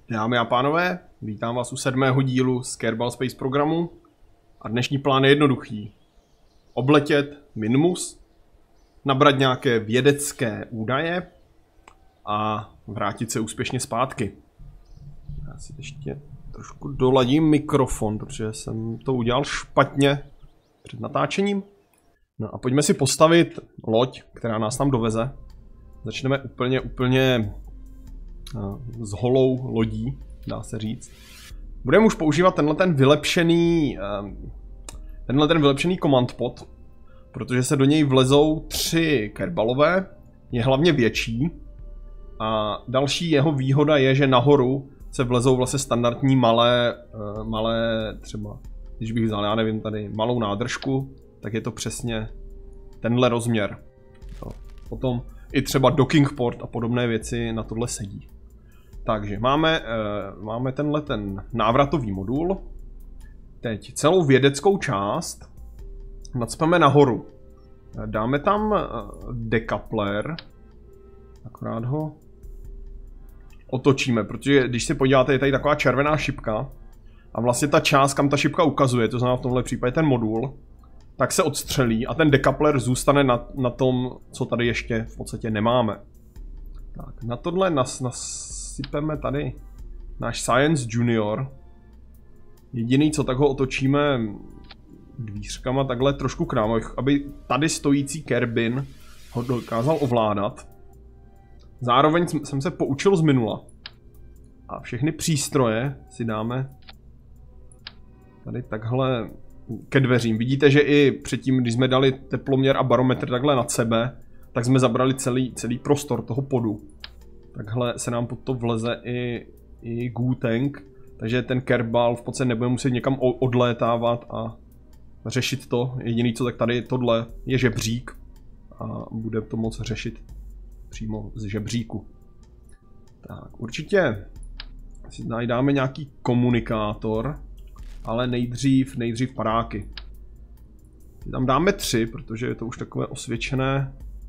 Dámy a pánové, vítám vás u 7. dílu z Kerbal Space programu a dnešní plán je jednoduchý. Obletět Minmus, nabrat nějaké vědecké údaje a vrátit se úspěšně zpátky. Já si ještě trošku doladím mikrofon, protože jsem to udělal špatně před natáčením. No a pojďme si postavit loď, která nás tam doveze. Začneme úplně s holou lodí, dá se říct. Budeme už používat tenhle ten vylepšený command pod, protože se do něj vlezou 3 kerbalové, je hlavně větší. A další jeho výhoda je, že nahoru se vlezou vlastně standardní malé třeba, když bych vzal, já nevím, tady malou nádržku, tak je to přesně tenhle rozměr. Potom i třeba docking port a podobné věci na tohle sedí. Takže máme tenhle ten návratový modul. Teď celou vědeckou část nacpeme nahoru. Dáme tam decoupler, akorát ho otočíme, protože když se podíváte, je tady taková červená šipka a vlastně ta část, kam ta šipka ukazuje, to znamená v tomhle případě ten modul, tak se odstřelí a ten decoupler zůstane na tom, co tady ještě v podstatě nemáme. Tak, na tohle nasypeme tady náš Science Junior. Jediný, co tak ho otočíme dvířkama takhle trošku k nám, aby tady stojící Kerbin ho dokázal ovládat. Zároveň jsem se poučil z minula. A všechny přístroje si dáme tady takhle ke dveřím. Vidíte, že i předtím, když jsme dali teploměr a barometr takhle nad sebe, tak jsme zabrali celý prostor toho podu. Takhle se nám pod to vleze i Gu-Tank, takže ten Kerbal v podstatě nebude muset někam odlétávat a řešit to. Jediný co, tak tady tohle je žebřík a bude to moct řešit přímo z žebříku. Tak, určitě si najdáme nějaký komunikátor, ale nejdřív padáky. Tam dáme 3, protože je to už takové osvědčené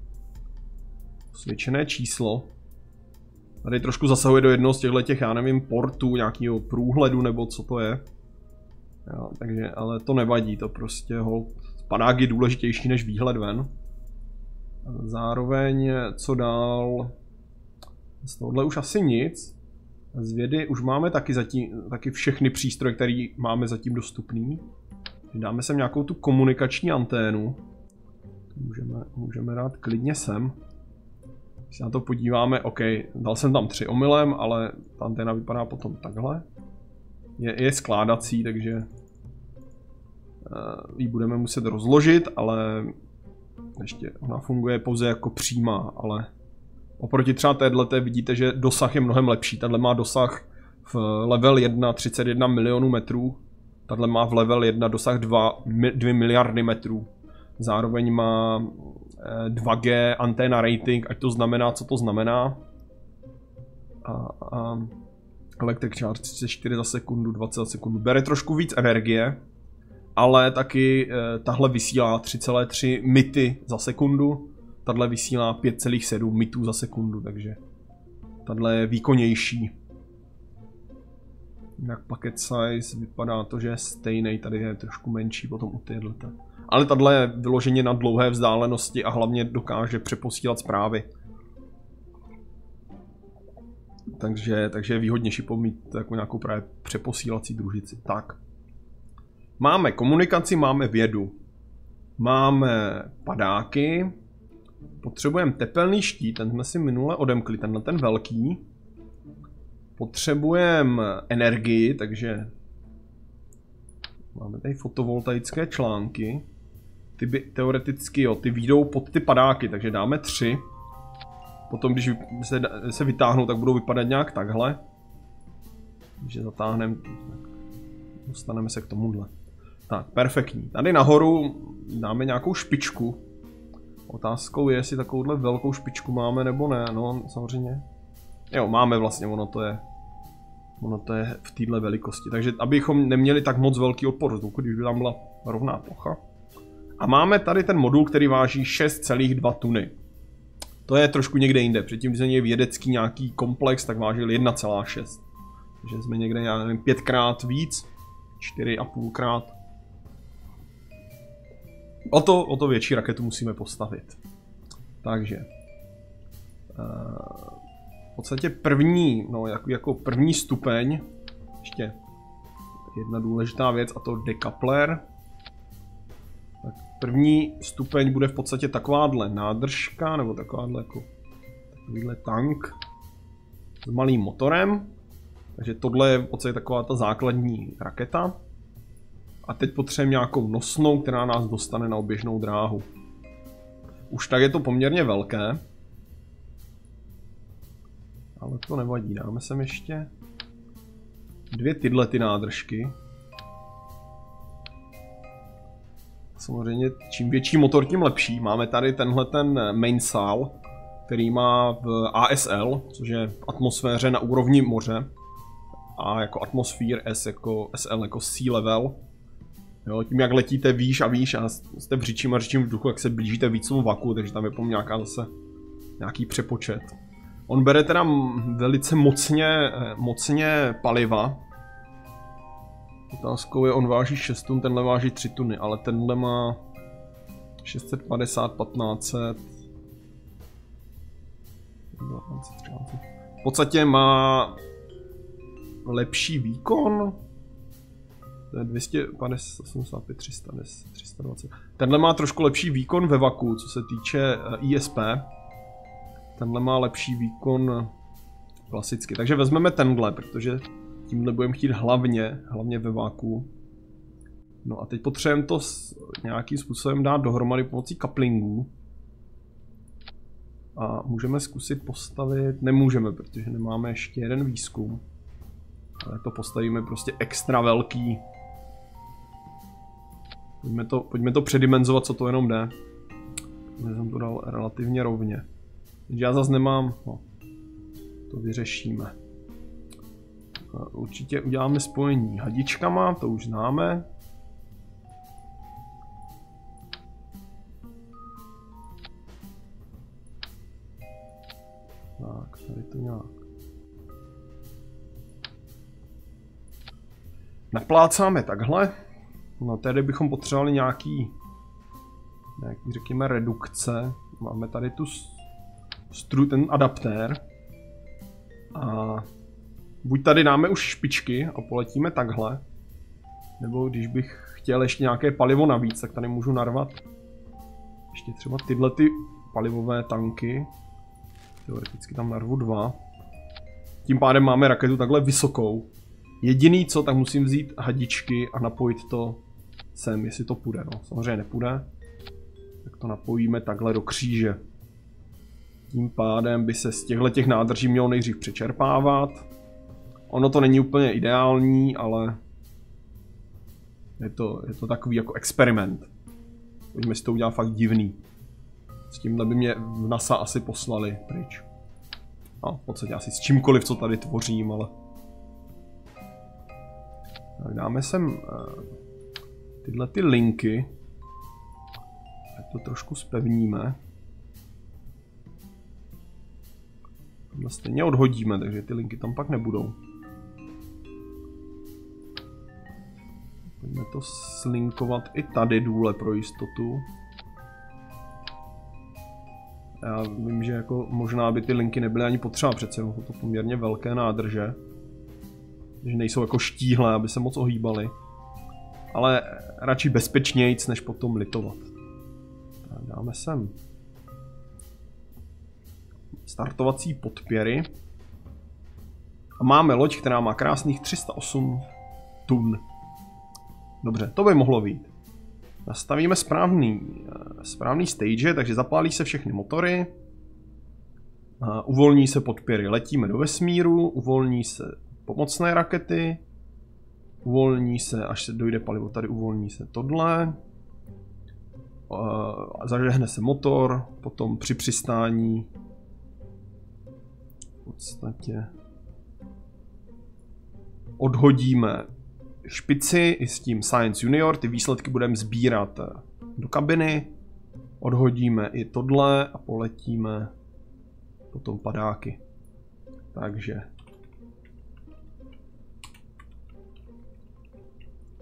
číslo. Tady trošku zasahuje do jednoho z těch, já nevím, portů, nějakého průhledu nebo co to je. Jo, takže, ale to nevadí, to prostě hold, padák je důležitější než výhled ven. Zároveň, co dál? Z tohohle už asi nic. Z vědy už máme taky všechny přístroje, které máme zatím dostupný. Dáme sem nějakou tu komunikační anténu. Můžeme dát klidně sem. Když se na to podíváme, OK, dal jsem tam 3 omylem, ale ta anténa vypadá potom takhle. Je skládací, takže ji budeme muset rozložit, ale ještě ona funguje pouze jako přímá, ale oproti třeba téhleté vidíte, že dosah je mnohem lepší. Tahle má dosah v level 1 31 milionů metrů, tahle má v level 1 dosah 2 miliardy metrů. Zároveň má 2G anténa rating, ať to znamená, co to znamená. A electric charge 34 za sekundu, 20 za sekundu. Bere trošku víc energie, ale taky tahle vysílá 3,3 mity za sekundu. Tahle vysílá 5,7 mitů za sekundu, takže tahle je výkonnější. Jak packet size vypadá to, že je stejný, tady je trošku menší potom u téhleté. Ale tahle je vyloženě na dlouhé vzdálenosti a hlavně dokáže přeposílat zprávy. Takže je výhodnější pomít jako nějakou právě přeposílací družici. Tak. Máme komunikaci, máme vědu. Máme padáky. Potřebujeme tepelný štít, ten jsme si minule odemkli, tenhle ten velký. Potřebujeme energii, takže máme tady fotovoltaické články. Ty by teoreticky, jo, ty výjdou pod ty padáky, takže dáme 3. Potom, když se vytáhnou, tak budou vypadat nějak takhle. Když je zatáhneme, dostaneme se k tomuhle. Tak, perfektní. Tady nahoru dáme nějakou špičku. Otázkou je, jestli takovouhle velkou špičku máme nebo ne. No, samozřejmě. Jo, máme vlastně, ono to je v této velikosti. Takže abychom neměli tak moc velký odpor vzduchu, když by tam byla rovná plocha. A máme tady ten modul, který váží 6,2 tuny. To je trošku někde jinde. Předtím, když je vědecký nějaký komplex, tak vážil 1,6. Takže jsme někde, já nevím, 5krát víc. 4,5krát. O to větší raketu musíme postavit. Takže. V podstatě první, no jako první stupeň, ještě jedna důležitá věc, a to decoupler. Tak první stupeň bude v podstatě takováhle nádržka, nebo takovýhle tank s malým motorem. Takže tohle je v podstatě taková ta základní raketa. A teď potřebujeme nějakou nosnou, která nás dostane na oběžnou dráhu. Už tak je to poměrně velké. Ale to nevadí, dáme sem ještě 2 tyhle ty nádržky. Samozřejmě čím větší motor, tím lepší. Máme tady tenhle ten mainsail, který má v ASL, což je v atmosféře na úrovni moře. A jako atmosphere, jako SL jako sea level. Jo, tím jak letíte výš a výš a jste v řičím a řičím vzduchu, jak se blížíte víc tomu vaku, takže tam je po nějaký přepočet. On bere teda velice mocně paliva. Otázkou je, on váží 6 tun, tenhle váží 3 tuny, ale tenhle má 650, 1500. V podstatě má lepší výkon. To je 285, 310, 320. Tenhle má trošku lepší výkon ve vaku, co se týče ISP. Tenhle má lepší výkon klasicky. Takže vezmeme tenhle, protože tímhle budeme chtít hlavně ve váku. No a teď potřebujeme to nějakým způsobem dát dohromady pomocí couplingů. A můžeme zkusit postavit, nemůžeme, protože nemáme ještě jeden výzkum. Ale to postavíme prostě extra velký. Pojďme to předimenzovat, co to jenom jde. Já jsem to dal relativně rovně. Takže já zase nemám, no, to vyřešíme. Určitě uděláme spojení hadičkama, to už známe. Tak, tady to nějak naplácáme takhle. No tady bychom potřebovali nějaký řekněme redukce. Máme tady ten adaptér. A buď tady dáme už špičky a poletíme takhle. Nebo když bych chtěl ještě nějaké palivo navíc, tak tady můžu narvat ještě třeba tyhle ty palivové tanky. Teoreticky tam narvu 2. Tím pádem máme raketu takhle vysokou. Jediný co, tak musím vzít hadičky a napojit to sem, jestli to půjde. No, samozřejmě nepůjde. Tak to napojíme takhle do kříže. Tím pádem by se z těchto nádrží mělo nejdřív přečerpávat. Ono to není úplně ideální, ale je to takový jako experiment. Pojďme si to udělat fakt divný. S tímhle by mě v NASA asi poslali pryč. No, v podstatě asi s čímkoliv, co tady tvořím, ale... Tak dáme sem tyhle ty linky. Tak to trošku zpevníme. Tohle stejně odhodíme, takže ty linky tam pak nebudou. Pojďme to slinkovat i tady důle pro jistotu. Já vím, že jako možná by ty linky nebyly ani potřeba, přece jsou to poměrně velké nádrže. Že nejsou jako štíhlé, aby se moc ohýbaly. Ale radši bezpečnějc, než potom litovat. Tak dáme sem startovací podpěry. A máme loď, která má krásných 308 tun. Dobře, to by mohlo být. Nastavíme správný stage, takže zapálí se všechny motory. Uvolní se podpěry, letíme do vesmíru, uvolní se pomocné rakety. Uvolní se, až se dojde palivo, tady uvolní se tohle. Zažehne se motor, potom při přistání v podstatě odhodíme špici i s tím Science Junior, ty výsledky budeme sbírat do kabiny. Odhodíme i tohle a poletíme potom padáky. Takže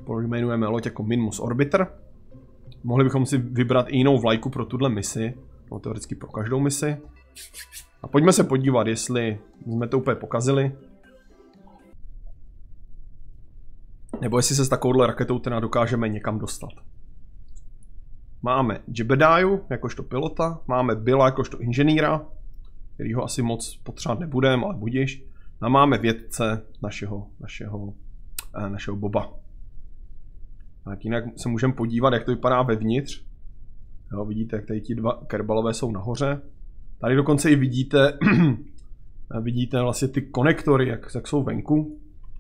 Pojmenujeme loď jako Minmus Orbiter. Mohli bychom si vybrat i jinou vlajku pro tuhle misi. No, teoreticky pro každou misi. A pojďme se podívat, jestli jsme to úplně pokazili. Nebo jestli se s takovouhle raketou teda dokážeme někam dostat. Máme Jebediah jakožto pilota, máme Billa jakožto inženýra, kterýho asi moc potřebovat nebudeme, ale budiš. A máme vědce našeho Boba. Tak jinak se můžeme podívat, jak to vypadá vevnitř. Jo, vidíte, jak tady ti dva Kerbálové jsou nahoře. Tady dokonce i vidíte, vidíte vlastně ty konektory, jak jsou venku.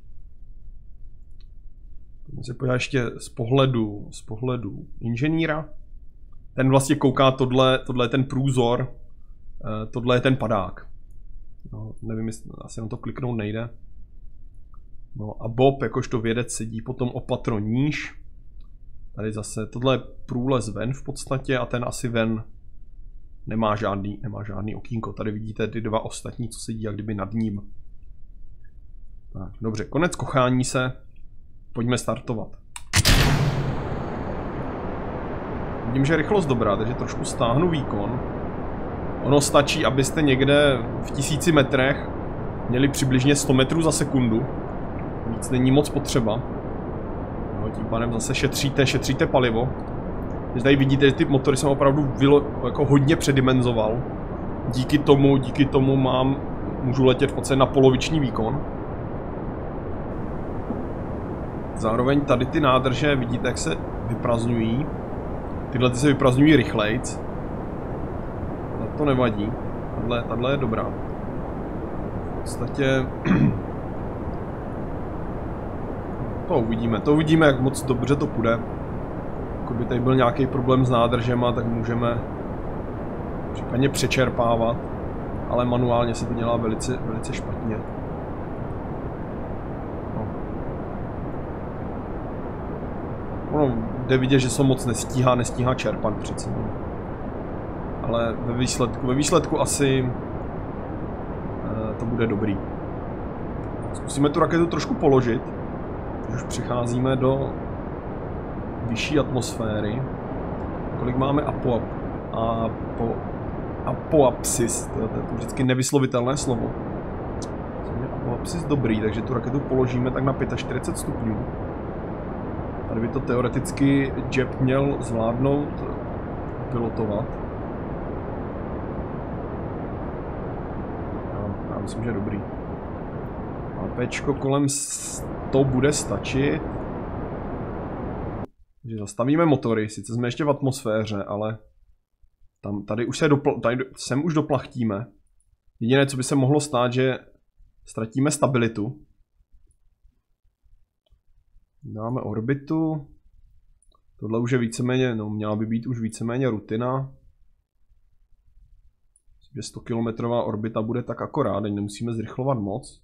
Můžeme se podívat ještě z pohledu inženýra. Ten vlastně kouká, tohle je ten průzor, tohle je ten padák. No, nevím, jestli asi na to kliknout nejde. No a Bob, jakožto vědec, sedí potom o patro níž. Tady zase, tohle je průlez ven v podstatě a ten asi ven nemá žádný okýnko. Tady vidíte ty dva ostatní, co sedí jak kdyby nad ním. Tak, dobře, konec kochání se. Pojďme startovat. Vidím, že je rychlost dobrá, takže trošku stáhnu výkon. Ono stačí, abyste někde v 1000 metrech měli přibližně 100 metrů za sekundu. Víc není moc potřeba. No, tím pádem zase šetříte palivo. Když tady vidíte, že ty motory jsem opravdu jako hodně předimenzoval. Díky tomu můžu letět v podstatě na poloviční výkon. Zároveň tady ty nádrže, vidíte, jak se vyprazňují. Tyhle ty se vyprazňují rychlejc. To nevadí. Tahle je dobrá. V podstatě... To uvidíme, jak moc dobře to půjde. Pokud by tady byl nějaký problém s nádržema, tak můžeme případně přečerpávat. Ale manuálně se to dělá velice špatně. Ono jde vidět, že se moc nestíhá čerpat přece. Ale ve výsledku asi to bude dobrý. Zkusíme tu raketu trošku položit. Už přicházíme do vyšší atmosféry. Kolik máme apoapsis, to je vždycky nevyslovitelné slovo. Apoapsis dobrý, takže tu raketu položíme tak na 45 stupňů. Tady by to teoreticky Jeb měl zvládnout pilotovat. Já myslím, že je dobrý. APčko kolem 100 bude stačit. Takže zastavíme motory, sice jsme ještě v atmosféře, ale tady už sem už doplachtíme. Jediné, co by se mohlo stát, že ztratíme stabilitu. Dáme orbitu. Tohle už je víceméně, no měla by být už víceméně rutina. 100 km orbita bude tak akorát, teď nemusíme zrychlovat moc.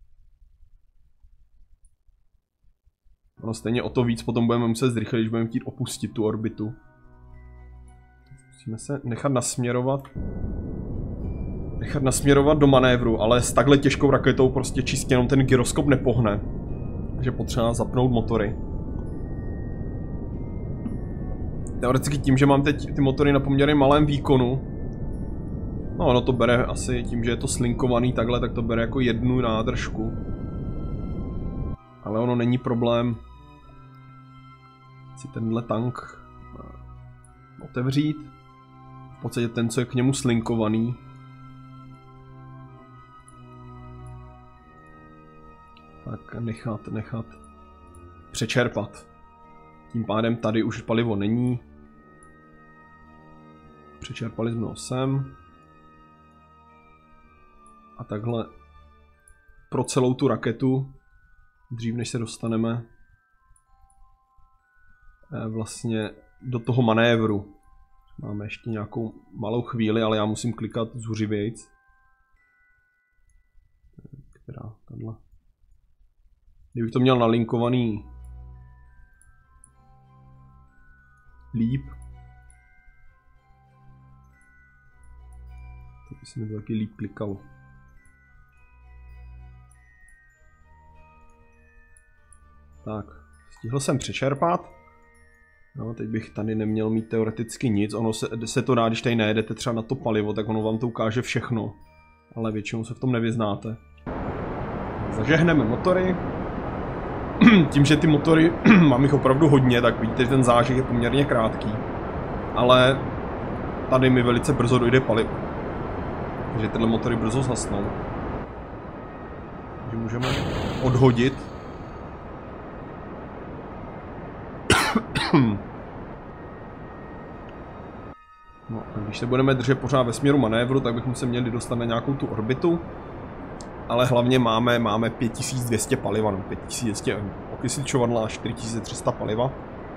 Ono stejně o to víc potom budeme muset zrychlit, když budeme chtít opustit tu orbitu. Musíme se nechat nasměrovat do manévru, ale s takhle těžkou raketou prostě čistě jenom ten gyroskop nepohne. Takže potřeba zapnout motory. Teoreticky tím, že mám teď ty motory na poměrně malém výkonu, no ono to bere asi tím, že je to slinkovaný takhle, tak to bere jako jednu nádržku. Ale ono není problém si tenhle tank otevřít. V podstatě ten, co je k němu slinkovaný. Tak nechat přečerpat. Tím pádem tady už palivo není. Přečerpali jsme ho sem. A takhle pro celou tu raketu, dřív než se dostaneme vlastně do toho manévru. Máme ještě nějakou malou chvíli, ale já musím klikat zuřivějc. Která tahle. Kdybych to měl nalinkovaný líp, tak by se mi to taky líp klikalo. Tak, Stihl jsem přečerpat. No, teď bych tady neměl mít teoreticky nic. Ono se to dá, když tady nejedete třeba na to palivo, tak ono vám to ukáže všechno. Ale většinou se v tom nevyznáte. Zažehneme motory. Tím, že ty motory mám jich opravdu hodně, tak vidíte, že ten zážeh je poměrně krátký. Ale tady mi velice brzo dojde palivo. Takže tyhle motory brzo zhasnou. Takže můžeme odhodit. No, a když se budeme držet pořád ve směru manévru, tak bychom se měli dostat na nějakou tu orbitu. Ale hlavně máme 5200 paliva, no 5200 okysličovadla a 4300 paliva.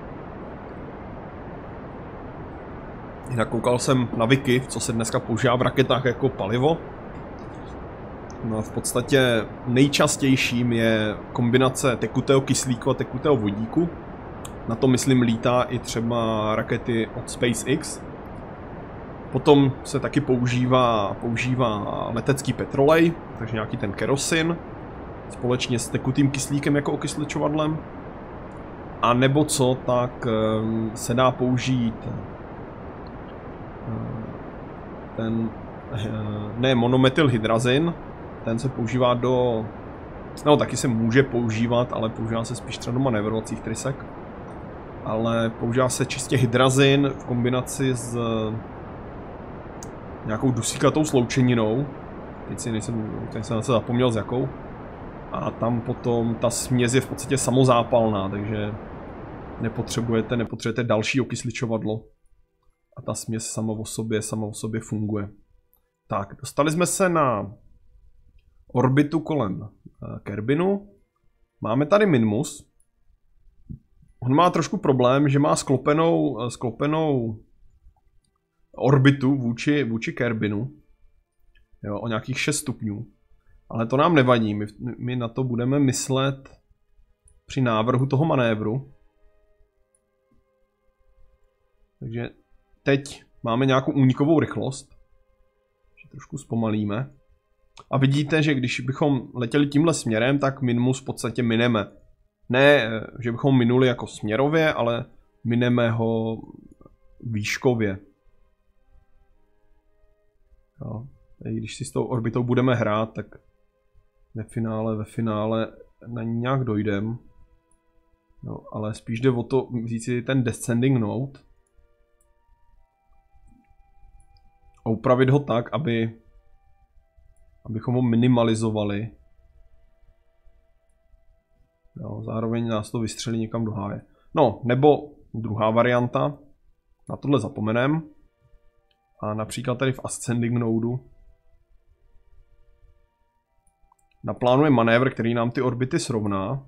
Jinak koukal jsem na wiki, co se dneska používá v raketách jako palivo. No a v podstatě nejčastějším je kombinace tekutého kyslíku a tekutého vodíku. Na to myslím lítá i třeba rakety od SpaceX. Potom se taky používá letecký petrolej, takže nějaký ten kerosin, společně s tekutým kyslíkem jako okysličovadlem. A nebo co, tak se dá použít ten, ne monometylhydrazin, ten se používá no taky se může používat, ale používá se spíš třeba do manévrovacích trysek. Ale používá se čistě hydrazin v kombinaci s nějakou dusíkatou sloučeninou. Teď jsem na to zapomněl s jakou. A tam potom ta směs je v podstatě samozápalná, takže nepotřebujete další okysličovadlo. A ta směs sama o sobě funguje. Tak, dostali jsme se na orbitu kolem Kerbinu. Máme tady Minmus. On má trošku problém, že má sklopenou orbitu vůči Kerbinu. Jo, o nějakých 6 stupňů. Ale to nám nevadí, my na to budeme myslet při návrhu toho manévru. Takže teď máme nějakou únikovou rychlost. Trošku zpomalíme. A vidíte, že když bychom letěli tímhle směrem, tak Minmus v podstatě mineme. Ne, že bychom minuli jako směrově, ale mineme ho výškově. Jo. Když si s tou orbitou budeme hrát, tak ve finále na ní nějak dojdem. No, ale spíš jde o to vzít si ten descending node a upravit ho tak, abychom ho minimalizovali. Jo, zároveň nás to vystřelí někam do háje. No, nebo druhá varianta, na tohle zapomenem. A například tady v ascending nodu naplánujeme manévr, který nám ty orbity srovná.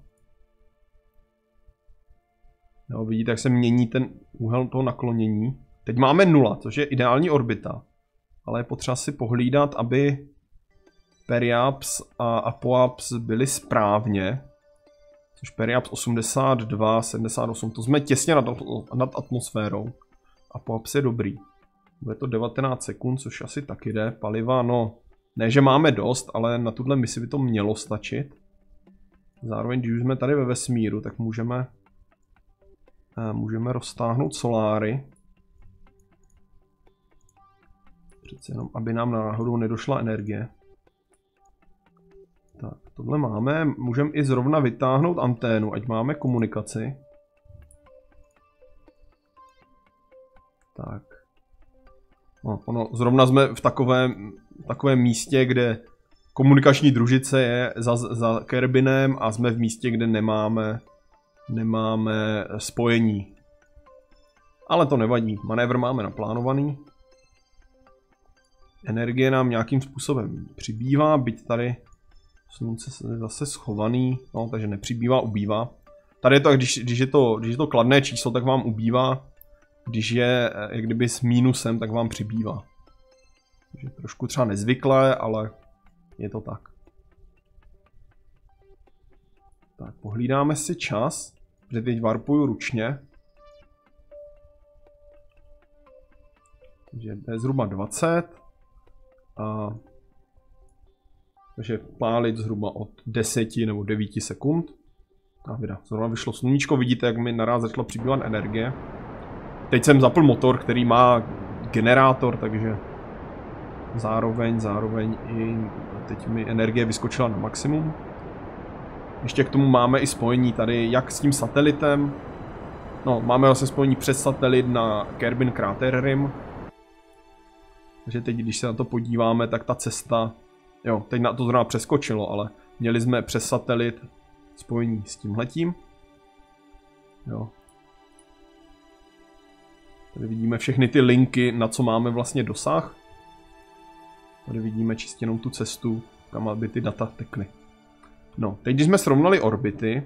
Jo, vidíte, jak se mění ten úhel toho naklonění. Teď máme 0, což je ideální orbita. Ale je potřeba si pohlídat, aby Periaps a Apoaps byly správně. Což Periaps 82, 78, to jsme těsně nad atmosférou. Apoaps je dobrý. Bude to 19 sekund, což asi taky jde. Paliva, no, ne, že máme dost, ale na tuhle misi by to mělo stačit. Zároveň, když už jsme tady ve vesmíru, tak můžeme roztáhnout soláry. Přece jenom, aby nám náhodou nedošla energie. Tak, tohle máme. Můžeme i zrovna vytáhnout anténu, ať máme komunikaci. Tak. No, zrovna jsme v takovém místě, kde komunikační družice je za Kerbinem a jsme v místě, kde nemáme spojení. Ale to nevadí, manévr máme naplánovaný. Energie nám nějakým způsobem přibývá, byť tady slunce je zase schovaný, no, takže nepřibývá, ubývá. Tady je to, když je to kladné číslo, tak vám ubývá. Když je jak kdyby s mínusem, tak vám přibývá. Takže trošku třeba nezvyklé, ale je to tak. Tak, pohlídáme si čas, protože teď warpuju ručně. Takže to je zhruba 20. Takže pálit zhruba od 10 nebo 9 sekund. A vida, zrovna vyšlo sluníčko, vidíte, jak mi naraz začala přibývat energie. Teď jsem zapl motor, který má generátor, takže zároveň i teď mi energie vyskočila na maximum. Ještě k tomu máme i spojení tady, jak s tím satelitem. No, máme vlastně spojení přes satelit na Kerbin Crater Rim. Takže teď, když se na to podíváme, tak ta cesta... Jo, teď na to zrovna přeskočilo, ale měli jsme přes satelit spojení s tímhletím. Jo. Tady vidíme všechny ty linky, na co máme vlastně dosah. Tady vidíme čistě jenom tu cestu, kam aby ty data tekly. No, teď když jsme srovnali orbity,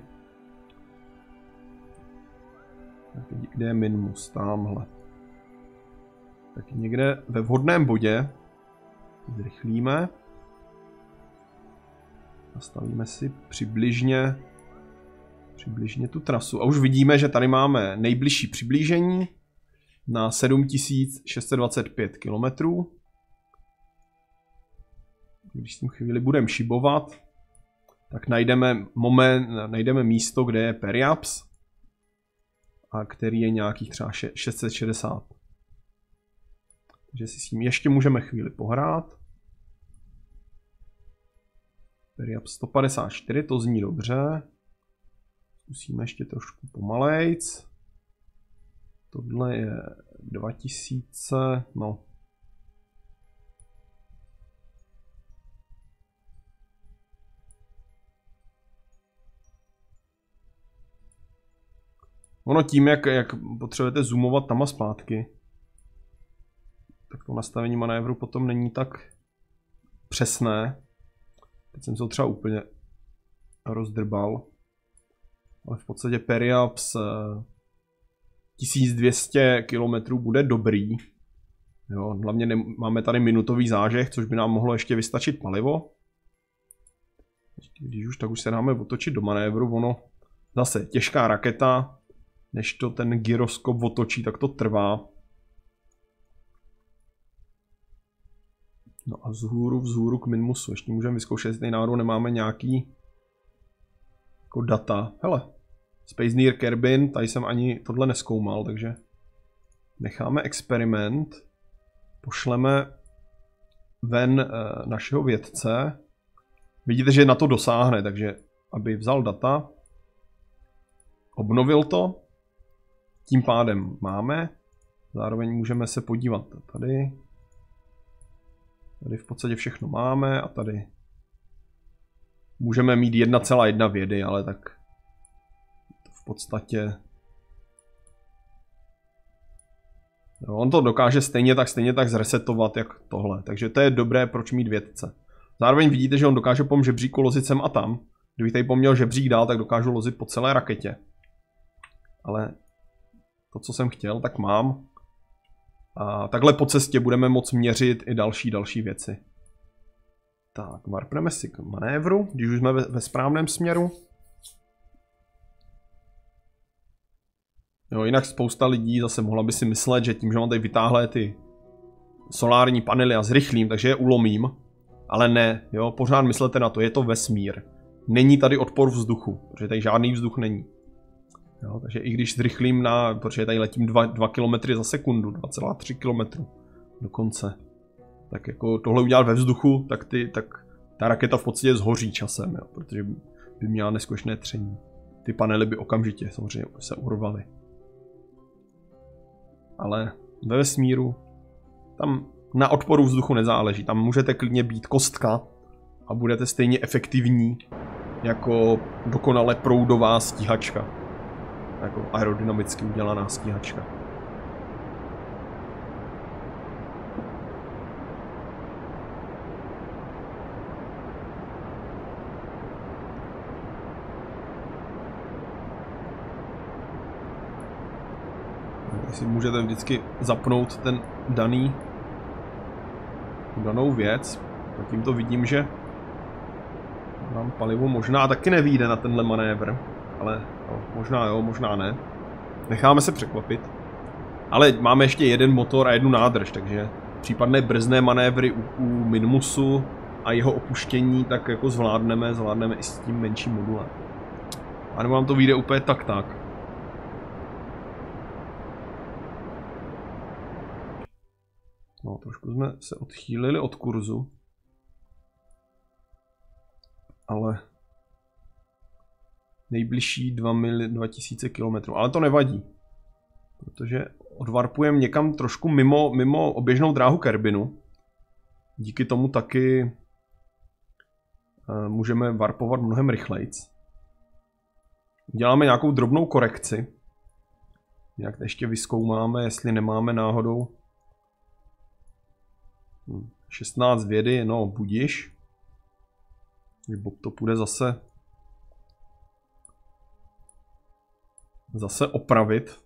tak kde je Minmus? Tamhle. Tak někde ve vhodném bodě zrychlíme. Nastavíme si přibližně tu trasu. A už vidíme, že tady máme nejbližší přiblížení na 7625 km. Když s tím chvíli budeme šibovat, tak najdeme místo, kde je Periaps, a který je nějakých třeba 660. Takže si s tím ještě můžeme chvíli pohrát. Periaps 154, to zní dobře. Zkusíme ještě trošku pomalejc. Tohle je 2000, no. Ono tím, jak potřebujete zoomovat tam a zpátky, tak to nastavení manévru potom není tak přesné. Teď jsem se to třeba úplně rozdrbal. Ale v podstatě Periaps 1200 km bude dobrý. Jo, hlavně máme tady minutový zážeh, což by nám mohlo ještě vystačit palivo. Když už, tak už se dáme otočit do manévru. Ono zase těžká raketa, než to ten gyroskop otočí, tak to trvá. No a vzhůru k Minmusu. Ještě můžeme vyzkoušet, jestli náhodou nemáme nějaký jako data. Hele, Space Near Kerbin, tady jsem ani tohle nezkoumal, takže necháme experiment. Pošleme ven našeho vědce. Vidíte, že na to dosáhne, takže aby vzal data, obnovil to, tím pádem máme. Zároveň můžeme se podívat tady. Tady v podstatě všechno máme a tady můžeme mít 1,1 vědy, ale tak v podstatě jo, on to dokáže stejně tak zresetovat jak tohle, takže to je dobré, proč mít vědce. Zároveň vidíte, že on dokáže po žebříku lozit sem a tam. Kdybych tady poměl žebřík dál, tak dokážu lozit po celé raketě. Ale to, co jsem chtěl, tak mám. A takhle po cestě budeme moct měřit i další věci. Tak, warpneme si k manévru, když už jsme ve správném směru. Jo, jinak spousta lidí zase mohla by si myslet, že tím, že mám tady vytáhlé ty solární panely a zrychlím, takže je ulomím. Ale ne, jo, pořád myslete na to, je to vesmír. Není tady odpor vzduchu, protože tady žádný vzduch není. Jo, takže i když zrychlím protože tady letím 2 km za sekundu, 2,3 km dokonce. Tak jako tohle udělat ve vzduchu, tak ta raketa v podstatě zhoří časem, jo, protože by měla neskutečné tření. Ty panely by okamžitě samozřejmě se urvaly. Ale ve vesmíru tam na odporu vzduchu nezáleží. Tam můžete klidně být kostka a budete stejně efektivní jako dokonale proudová stíhačka. Jako aerodynamicky udělaná stíhačka. Si můžete vždycky zapnout ten danou věc. Zatím to vidím, že nám palivo možná taky nevyjde na tenhle manévr. Ale no, možná jo, možná ne. Necháme se překvapit. Ale máme ještě jeden motor a jednu nádrž, takže případné brzdné manévry u Minmusu a jeho opuštění tak jako zvládneme i s tím menším modulem. A nebo nám to vyjde úplně tak. No, trošku jsme se odchýlili od kurzu. Ale nejbližší 2000 km. Ale to nevadí. Protože odvarpujeme někam trošku mimo oběžnou dráhu Kerbinu. Díky tomu taky můžeme varpovat mnohem rychlejc. Děláme nějakou drobnou korekci. Jak ještě vyzkoumáme, jestli nemáme náhodou 16 vědy, no budiš. Bob to půjde zase opravit.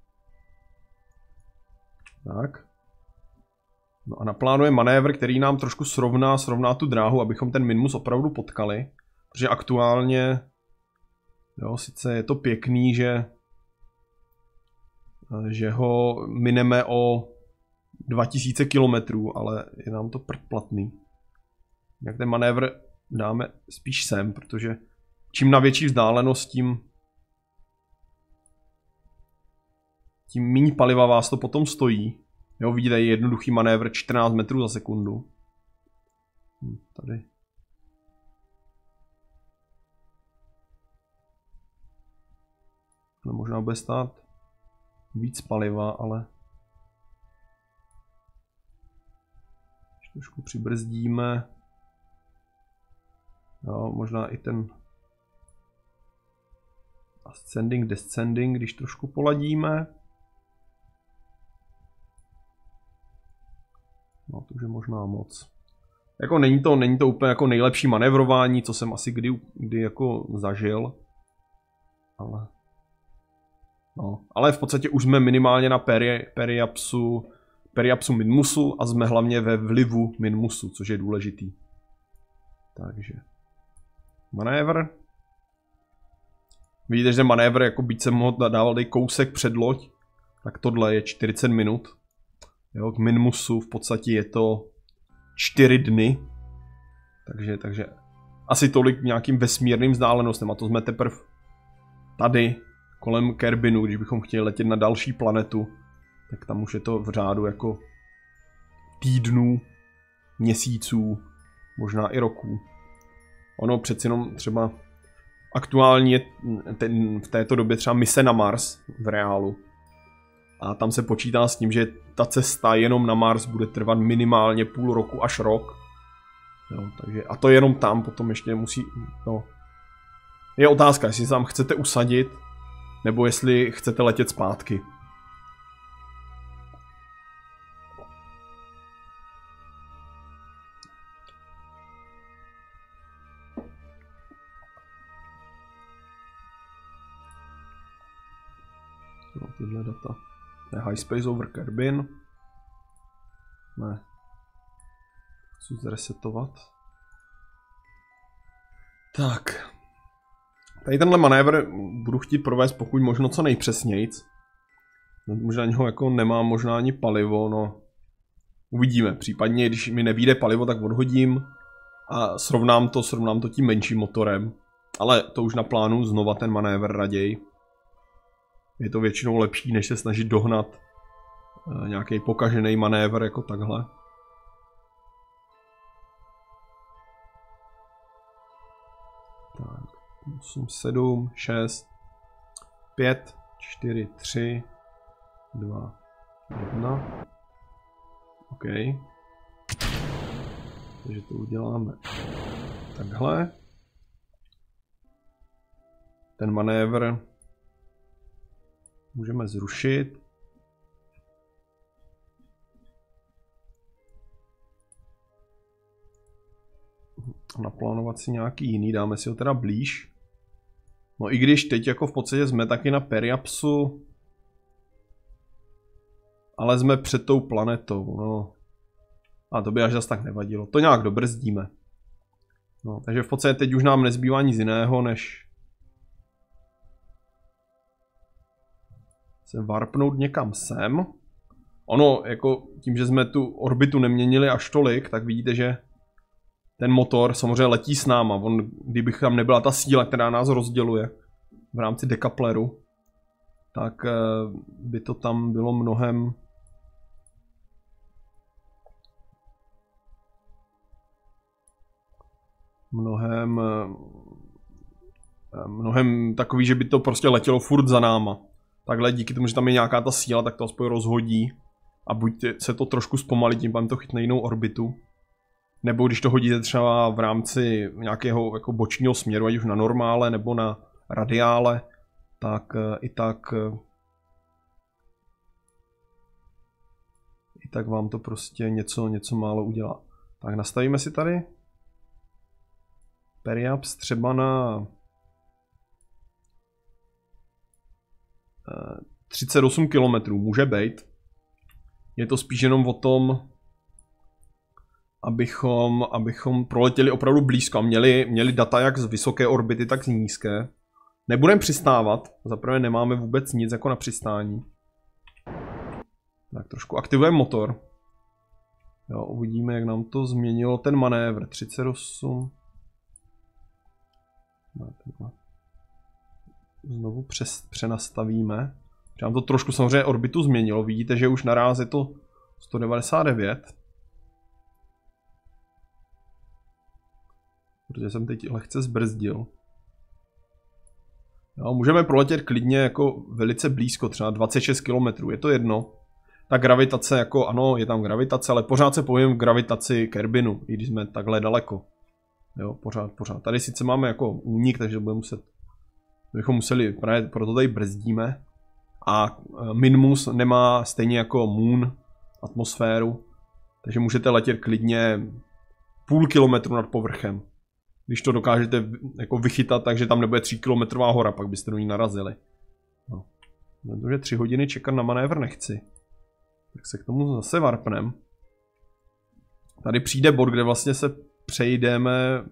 Tak. No a naplánujeme manévr, který nám trošku srovná tu dráhu, abychom ten Minmus opravdu potkali. Protože aktuálně, jo, sice je to pěkný, že ho mineme o 2000 km, ale je nám to platný. Jak ten manévr dáme spíš sem, protože čím na větší vzdálenost, tím méně paliva vás to potom stojí. Jo, vidíte, je jednoduchý manévr 14 metrů za sekundu. Tady. No, možná bude stát víc paliva, ale ještě trošku přibrzdíme. Jo, možná i ten ascending, descending, když trošku poladíme. No to už je možná moc. Jako není to úplně jako nejlepší manévrování, co jsem asi kdy jako zažil. Ale v podstatě už jsme minimálně na periapsu Minmusu a jsme hlavně ve vlivu Minmusu, což je důležitý. Takže manévr. Vidíte, že manévr, jako byť jsem ho dával tady kousek před loď, tak tohle je 40 minut. Jo, k Minmusu v podstatě je to 4 dny. Takže asi tolik nějakým vesmírným vzdálenostem. A to jsme teprve tady kolem Kerbinu, když bychom chtěli letět na další planetu, tak tam už je to v řádu jako týdnů, měsíců, možná i roků. Ono přeci jenom třeba aktuálně je v této době třeba mise na Mars v reálu. A tam se počítá s tím, že ta cesta jenom na Mars bude trvat minimálně půl roku až rok. Jo, takže, a to jenom tam potom ještě musí... No. Je otázka, jestli se tam chcete usadit, nebo jestli chcete letět zpátky. No, tyhle data. To je High Space over Kerbin. Ne. Chci zresetovat. Tak. Tady tenhle manévr budu chtít provést pokud možno co nejpřesnějc. Možná něho jako nemám možná ani palivo, no. Uvidíme. Případně, když mi nevyjde palivo, tak odhodím a srovnám to tím menším motorem. Ale to už naplánuju znova ten manévr raději. Je to většinou lepší, než se snažit dohnat nějaký pokažený manévr jako takhle. Tak, 8, 7, 6, 5, 4, 3, 2, 1. OK. Takže to uděláme takhle. Ten manévr můžeme zrušit. Naplánovat si nějaký jiný, dáme si ho teda blíž. No i když teď jako v podstatě jsme taky na periapsu, ale jsme před tou planetou, no. A to by až zas tak nevadilo. To nějak dobrzdíme. No, takže v podstatě teď už nám nezbývá nic jiného, než se warpnout někam sem. Ono, jako tím, že jsme tu orbitu neměnili až tolik, tak vidíte, že ten motor samozřejmě letí s náma. On, kdybych tam nebyla ta síla, která nás rozděluje, v rámci dekapleru, tak by to tam bylo mnohem takový, že by to prostě letělo furt za náma. Takhle díky tomu, že tam je nějaká ta síla, tak to aspoň rozhodí. A buď se to trošku zpomalí, tím pádem to chytne jinou orbitu. Nebo když to hodíte třeba v rámci nějakého jako bočního směru, ať už na normále nebo na radiále, tak i tak vám to prostě něco málo udělá. Tak nastavíme si tady Periaps třeba na 38 km, může být. Je to spíš jenom o tom, abychom proletěli opravdu blízko a měli data jak z vysoké orbity, tak z nízké. Nebudeme přistávat, zaprvé nemáme vůbec nic jako na přistání. Tak trošku aktivujeme motor. Jo, uvidíme, jak nám to změnilo ten manévr. 38. Znovu přenastavíme. Nám to trošku samozřejmě orbitu změnilo. Vidíte, že už naráz je to 199. Protože jsem teď lehce zbrzdil. Jo, můžeme proletět klidně jako velice blízko, třeba 26 km, je to jedno. Ta gravitace, jako ano, je tam gravitace, ale pořád se povím v gravitaci Kerbinu, i když jsme takhle daleko. Jo, pořád. Tady sice máme jako únik, takže bychom museli, právě proto tady brzdíme. A Minmus nemá stejně jako Moon atmosféru, takže můžete letět klidně půl kilometru nad povrchem. Když to dokážete jako vychytat, takže tam nebude 3kilometrová hora, pak byste do ní narazili. No. Protože 3 hodiny čekat na manévr nechci. Tak se k tomu zase warpnem. Tady přijde bod, kde vlastně se přejdeme.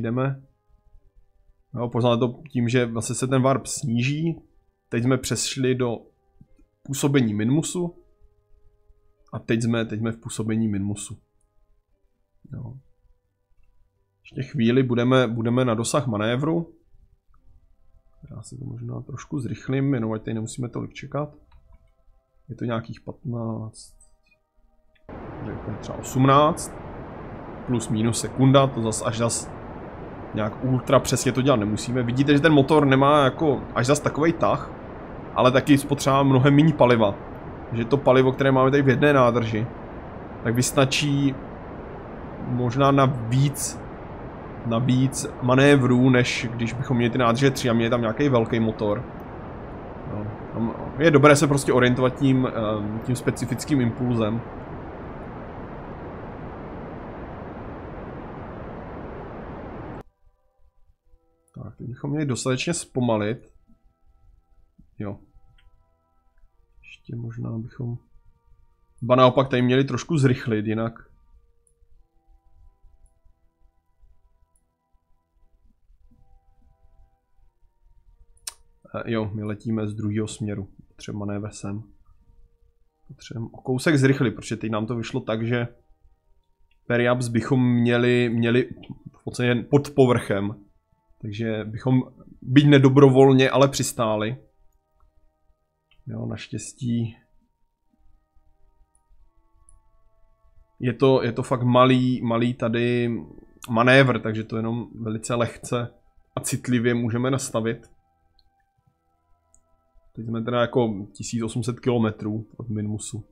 Jo, poznáte to tím, že vlastně se ten warp sníží. Teď jsme přešli do působení Minmusu. A teď jsme v působení Minmusu. Jo. Ještě chvíli budeme na dosah manévru. Já si to možná trošku zrychlím, jenom ať tady nemusíme tolik čekat. Je to nějakých 15, řekněme třeba 18, plus minus sekunda, to až zas nějak ultra přesně to dělat nemusíme. Vidíte, že ten motor nemá jako až zas takovej tah, ale taky spotřebuje mnohem méně paliva. Že to palivo, které máme tady v jedné nádrži, tak vystačí možná na víc manévrů, než když bychom měli ty nádrže 3 a měli tam nějaký velký motor. No, je dobré se prostě orientovat tím specifickým impulzem. Tak, teď bychom měli dostatečně zpomalit. Jo. Ještě možná bychom... Ba naopak tady měli trošku zrychlit, jinak... Jo, my letíme z druhého směru. Potřeba manévr sem. Potřebujeme o kousek zrychlit, protože teď nám to vyšlo tak, že Periaps bychom měli v podstatě pod povrchem. Takže bychom byť nedobrovolně, ale přistáli. Jo, naštěstí je to fakt malý tady manévr, takže to jenom velice lehce a citlivě můžeme nastavit. Teď jsme teda jako 1800 km od Minmusu.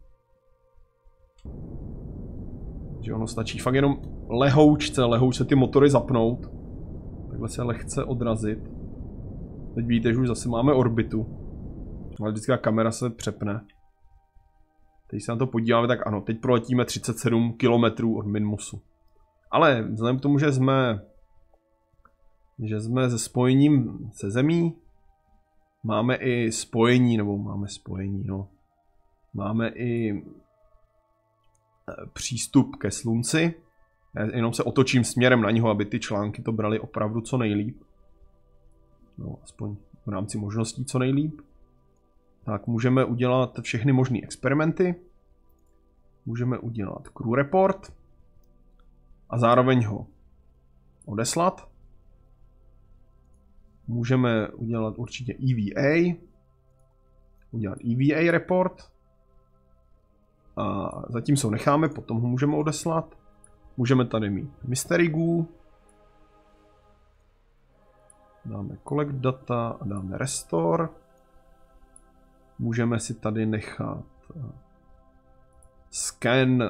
Takže ono stačí fakt jenom lehoučce ty motory zapnout. Takhle se lehce odrazit. Teď vidíte, že už zase máme orbitu. Ale vždycky kamera se přepne. Teď se na to podíváme, tak ano, teď proletíme 37 km od Minmusu. Ale vzhledem k tomu, že jsme se spojením se Zemí, máme i spojení, máme i přístup ke Slunci. Já jenom se otočím směrem na něho, aby ty články to brali opravdu co nejlíp. No, aspoň v rámci možností co nejlíp. Tak můžeme udělat všechny možné experimenty. Můžeme udělat crew report. A zároveň ho odeslat. Můžeme udělat určitě EVA. Udělat EVA report. A zatím se ho necháme, potom ho můžeme odeslat. Můžeme tady mít mystery goo. Dáme collect data a dáme restore. Můžeme si tady nechat scan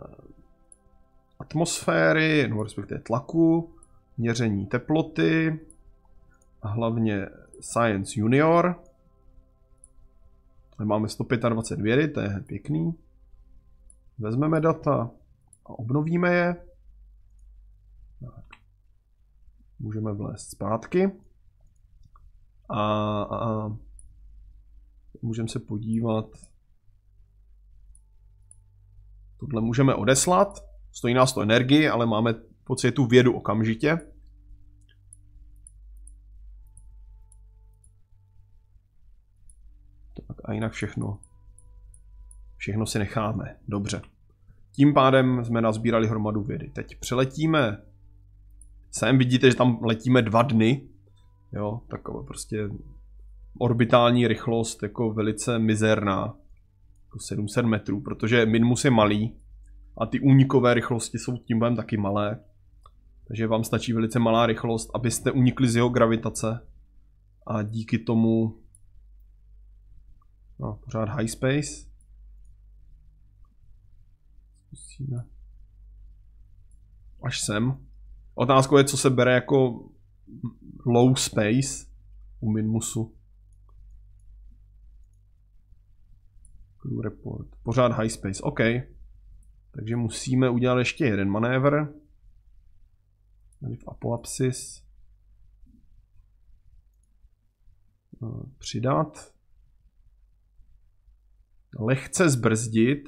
atmosféry, nebo respektive tlaku, měření teploty a hlavně Science Junior. Máme 125 vědy, to je pěkný. Vezmeme data a obnovíme je. Tak. Můžeme vlézt zpátky. A můžeme se podívat. Tohle můžeme odeslat. Stojí nás to energii, ale máme pocit tu vědu okamžitě. Tak a jinak všechno si necháme. Dobře. Tím pádem jsme nazbírali hromadu vědy. Teď přeletíme sem, vidíte, že tam letíme 2 dny. Jo, takové prostě orbitální rychlost jako velice mizerná. Jako 700 metrů, protože Minmus je malý a ty únikové rychlosti jsou tím pádem taky malé. Takže vám stačí velice malá rychlost, abyste unikli z jeho gravitace a díky tomu pořád high space. Zkusíme až sem. Otázkou je, co se bere jako low space u Minmusu. Crew report. Pořád high space. OK. Takže musíme udělat ještě jeden manévr. Tady v Apoapsis. Přidat. Lehce zbrzdit.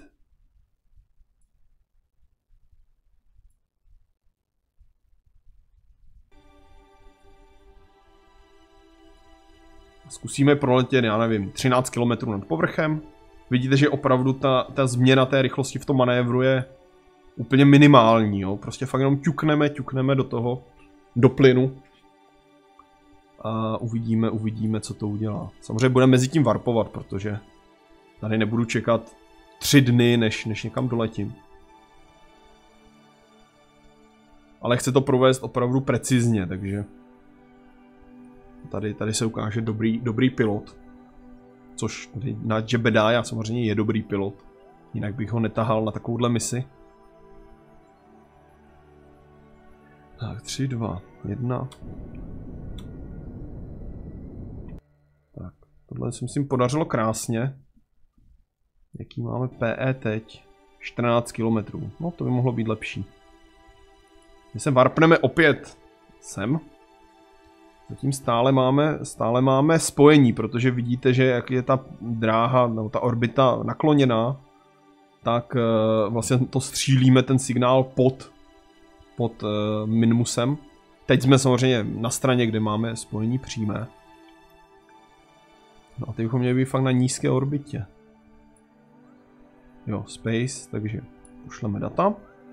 Zkusíme proletět, já nevím, 13 km nad povrchem. Vidíte, že opravdu ta změna té rychlosti v tom manévru je úplně minimální. Jo? Prostě fakt jenom ťukneme do toho, do plynu. A uvidíme, co to udělá. Samozřejmě budeme mezi tím warpovat, protože tady nebudu čekat 3 dny, než někam doletím. Ale chce to provést opravdu precizně, takže tady se ukáže dobrý pilot. Což tady na Jebediah samozřejmě je dobrý pilot. Jinak bych ho netahal na takovouhle misi. Tak, 3, 2, 1. Tak, tohle si myslím podařilo krásně. Jaký máme PE teď? 14 km. No, to by mohlo být lepší. My se warpneme opět sem. Zatím stále máme spojení, protože vidíte, že jak je ta dráha, nebo ta orbita nakloněná, tak vlastně to střílíme ten signál pod Minmusem. Teď jsme samozřejmě na straně, kde máme spojení přímé. No a teď bychom měli být fakt na nízké orbitě. Jo, space, takže pošleme data.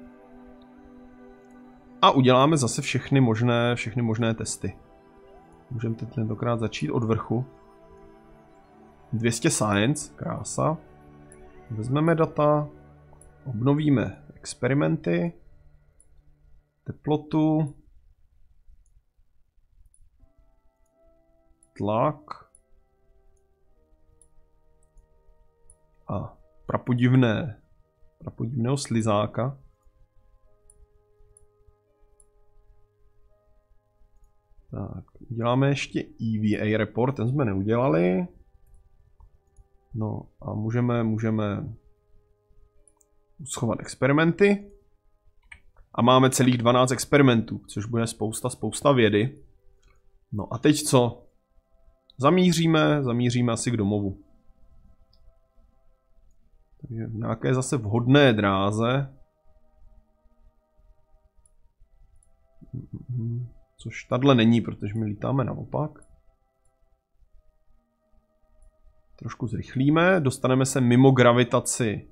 A uděláme zase všechny možné testy. Můžeme tentokrát začít od vrchu. 200 science, krása. Vezmeme data, obnovíme experimenty, teplotu, tlak a prapodivného slizáka. Tak, uděláme ještě EVA report, ten jsme neudělali. No a můžeme schovat experimenty. A máme celých 12 experimentů, což bude spousta vědy. No a teď co? Zamíříme asi k domovu. Takže v nějaké zase vhodné dráze. Což tahle není, protože my lítáme naopak. Trošku zrychlíme, dostaneme se mimo gravitaci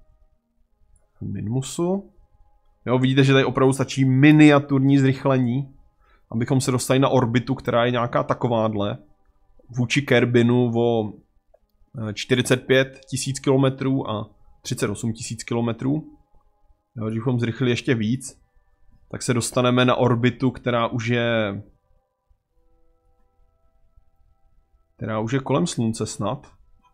Minmusu. Jo, vidíte, že tady opravdu stačí miniaturní zrychlení. abychom se dostali na orbitu, která je nějaká takováhle, vůči Kerbinu o 45 000 km a 38 000 km. Když bychom zrychlili ještě víc, tak se dostaneme na orbitu, která už je kolem Slunce snad.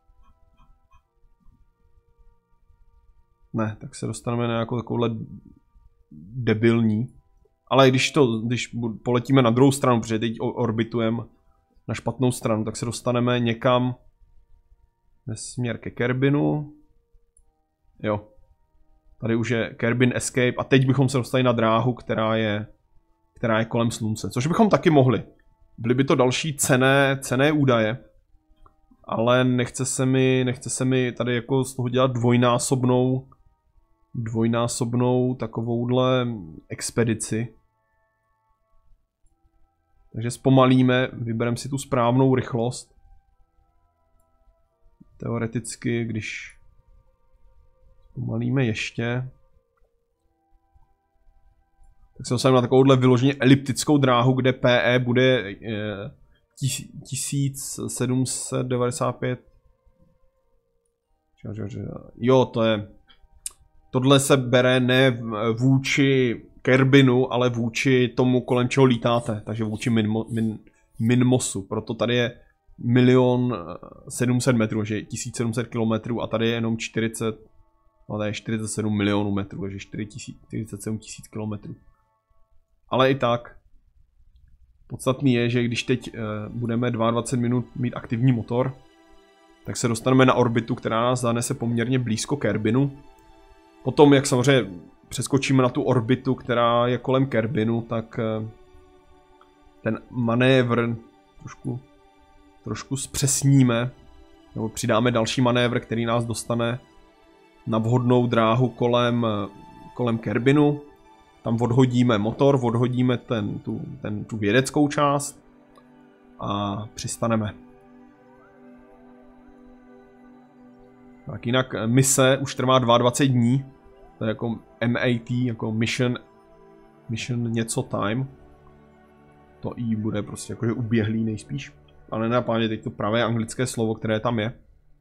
Ne, tak se dostaneme na nějakou takovouhle debilní. Ale když poletíme na druhou stranu, protože teď orbitujeme na špatnou stranu, tak se dostaneme někam směr ke Kerbinu. Jo. Tady už je Kerbin Escape a teď bychom se dostali na dráhu, která je kolem Slunce. Což bychom taky mohli. Byly by to další cenné údaje. Ale nechce se mi tady jako z toho dělat dvojnásobnou takovouhle expedici. Takže zpomalíme, vybereme si tu správnou rychlost. Teoreticky, když zpomalíme ještě, tak se dostaneme na takovouhle vyloženě eliptickou dráhu, kde PE bude 1795. Jo, tohle se bere ne vůči Kerbinu, ale vůči tomu, kolem čeho lítáte. Takže vůči Minmosu. Proto tady je 1 700 metrů, takže 1700 km a tady je jenom 47 milionů metrů, takže 47 000 km. Ale i tak. Podstatný je, že když teď budeme 22 minut mít aktivní motor, tak se dostaneme na orbitu, která nás zanese poměrně blízko Kerbinu. Potom, jak samozřejmě přeskočíme na tu orbitu, která je kolem Kerbinu, tak ten manévr trošku zpřesníme, nebo přidáme další manévr, který nás dostane na vhodnou dráhu kolem Kerbinu. Tam odhodíme motor, odhodíme tu vědeckou část a přistaneme. Tak jinak mise už trvá 22 dní. To je jako MAT, jako mission něco time. To I bude prostě jakože uběhlý nejspíš. Ale nenapámě teď to pravé anglické slovo, které tam je.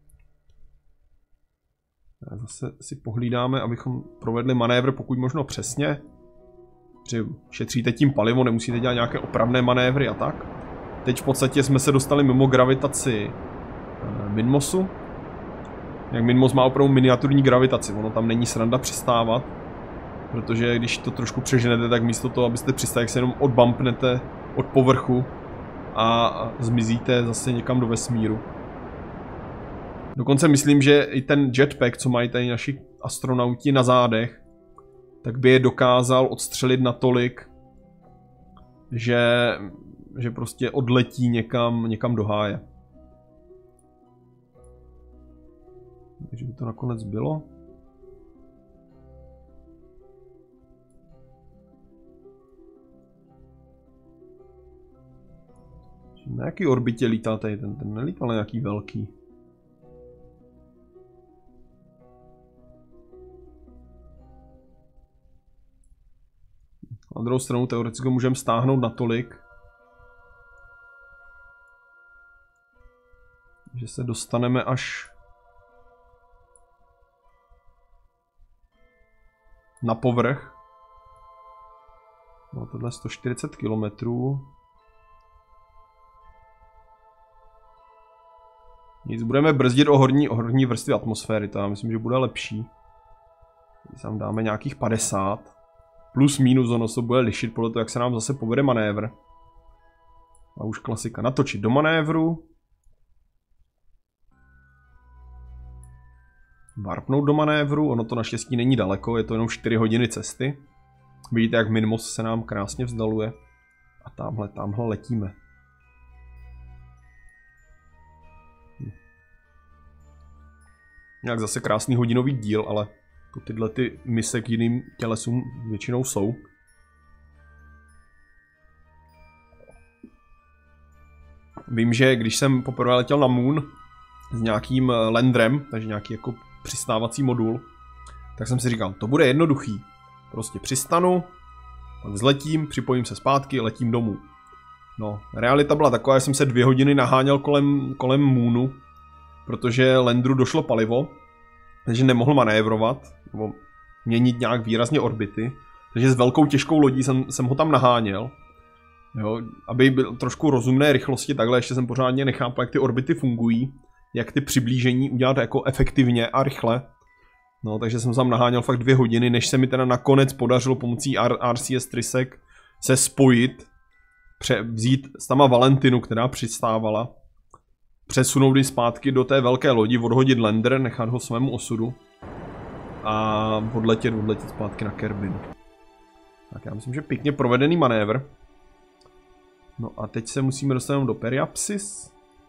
A zase si pohlídáme, abychom provedli manévr pokud možno přesně. Protože šetříte tím palivo, nemusíte dělat nějaké opravné manévry a tak. Teď v podstatě jsme se dostali mimo gravitaci Minmosu. Jak Minmos má opravdu miniaturní gravitaci, ono tam není sranda přistávat. Protože když to trošku přeženete, tak místo toho, abyste přistáli, jak se jenom odbumpnete od povrchu a zmizíte zase někam do vesmíru. Dokonce myslím, že i ten jetpack, co mají tady naši astronauti na zádech, tak by je dokázal odstřelit natolik, že prostě odletí někam do háje. Takže by to nakonec bylo. Na jaký orbitě lítá tady? Ten nelítal na nějaký velký. Na druhou stranu teoreticky můžeme stáhnout natolik, že se dostaneme až na povrch. No tohle 140 km. Nic, budeme brzdit o horní vrstvy atmosféry, to já myslím, že bude lepší. Když tam dáme nějakých 50. Plus minus, ono se bude lišit podle toho, jak se nám zase povede manévr. A už klasika. Natočit do manévru. Warpnout do manévru, ono to naštěstí není daleko, je to jenom 4 hodiny cesty. Vidíte, jak Minmos se nám krásně vzdaluje. A tamhle letíme. Nějak zase krásný hodinový díl, ale to tyhle ty mise k jiným tělesům většinou jsou. Vím, že když jsem poprvé letěl na Moon s nějakým landrem, takže nějaký jako přistávací modul, tak jsem si říkal, to bude jednoduchý. Prostě přistanu, Pak zletím, připojím se zpátky, letím domů. No, realita byla taková, že jsem se 2 hodiny naháněl kolem Moonu, protože Landeru došlo palivo, takže nemohl manévrovat, nebo měnit nějak výrazně orbity. Takže s velkou těžkou lodí jsem ho tam naháněl. Jo, aby byl trošku rozumné rychlosti, takhle ještě jsem pořádně nechápal, jak ty orbity fungují, jak ty přiblížení udělat jako efektivně a rychle. No, takže jsem tam naháněl fakt 2 hodiny, než se mi teda nakonec podařilo pomocí RCS trysek se spojit, vzít tam Valentinu, která přistávala, přesunout ji zpátky do té velké lodi, odhodit Lander, nechat ho svému osudu a odletět zpátky na Kerbin. Tak já myslím, že pěkně provedený manévr. No a teď se musíme dostat do Periapsis.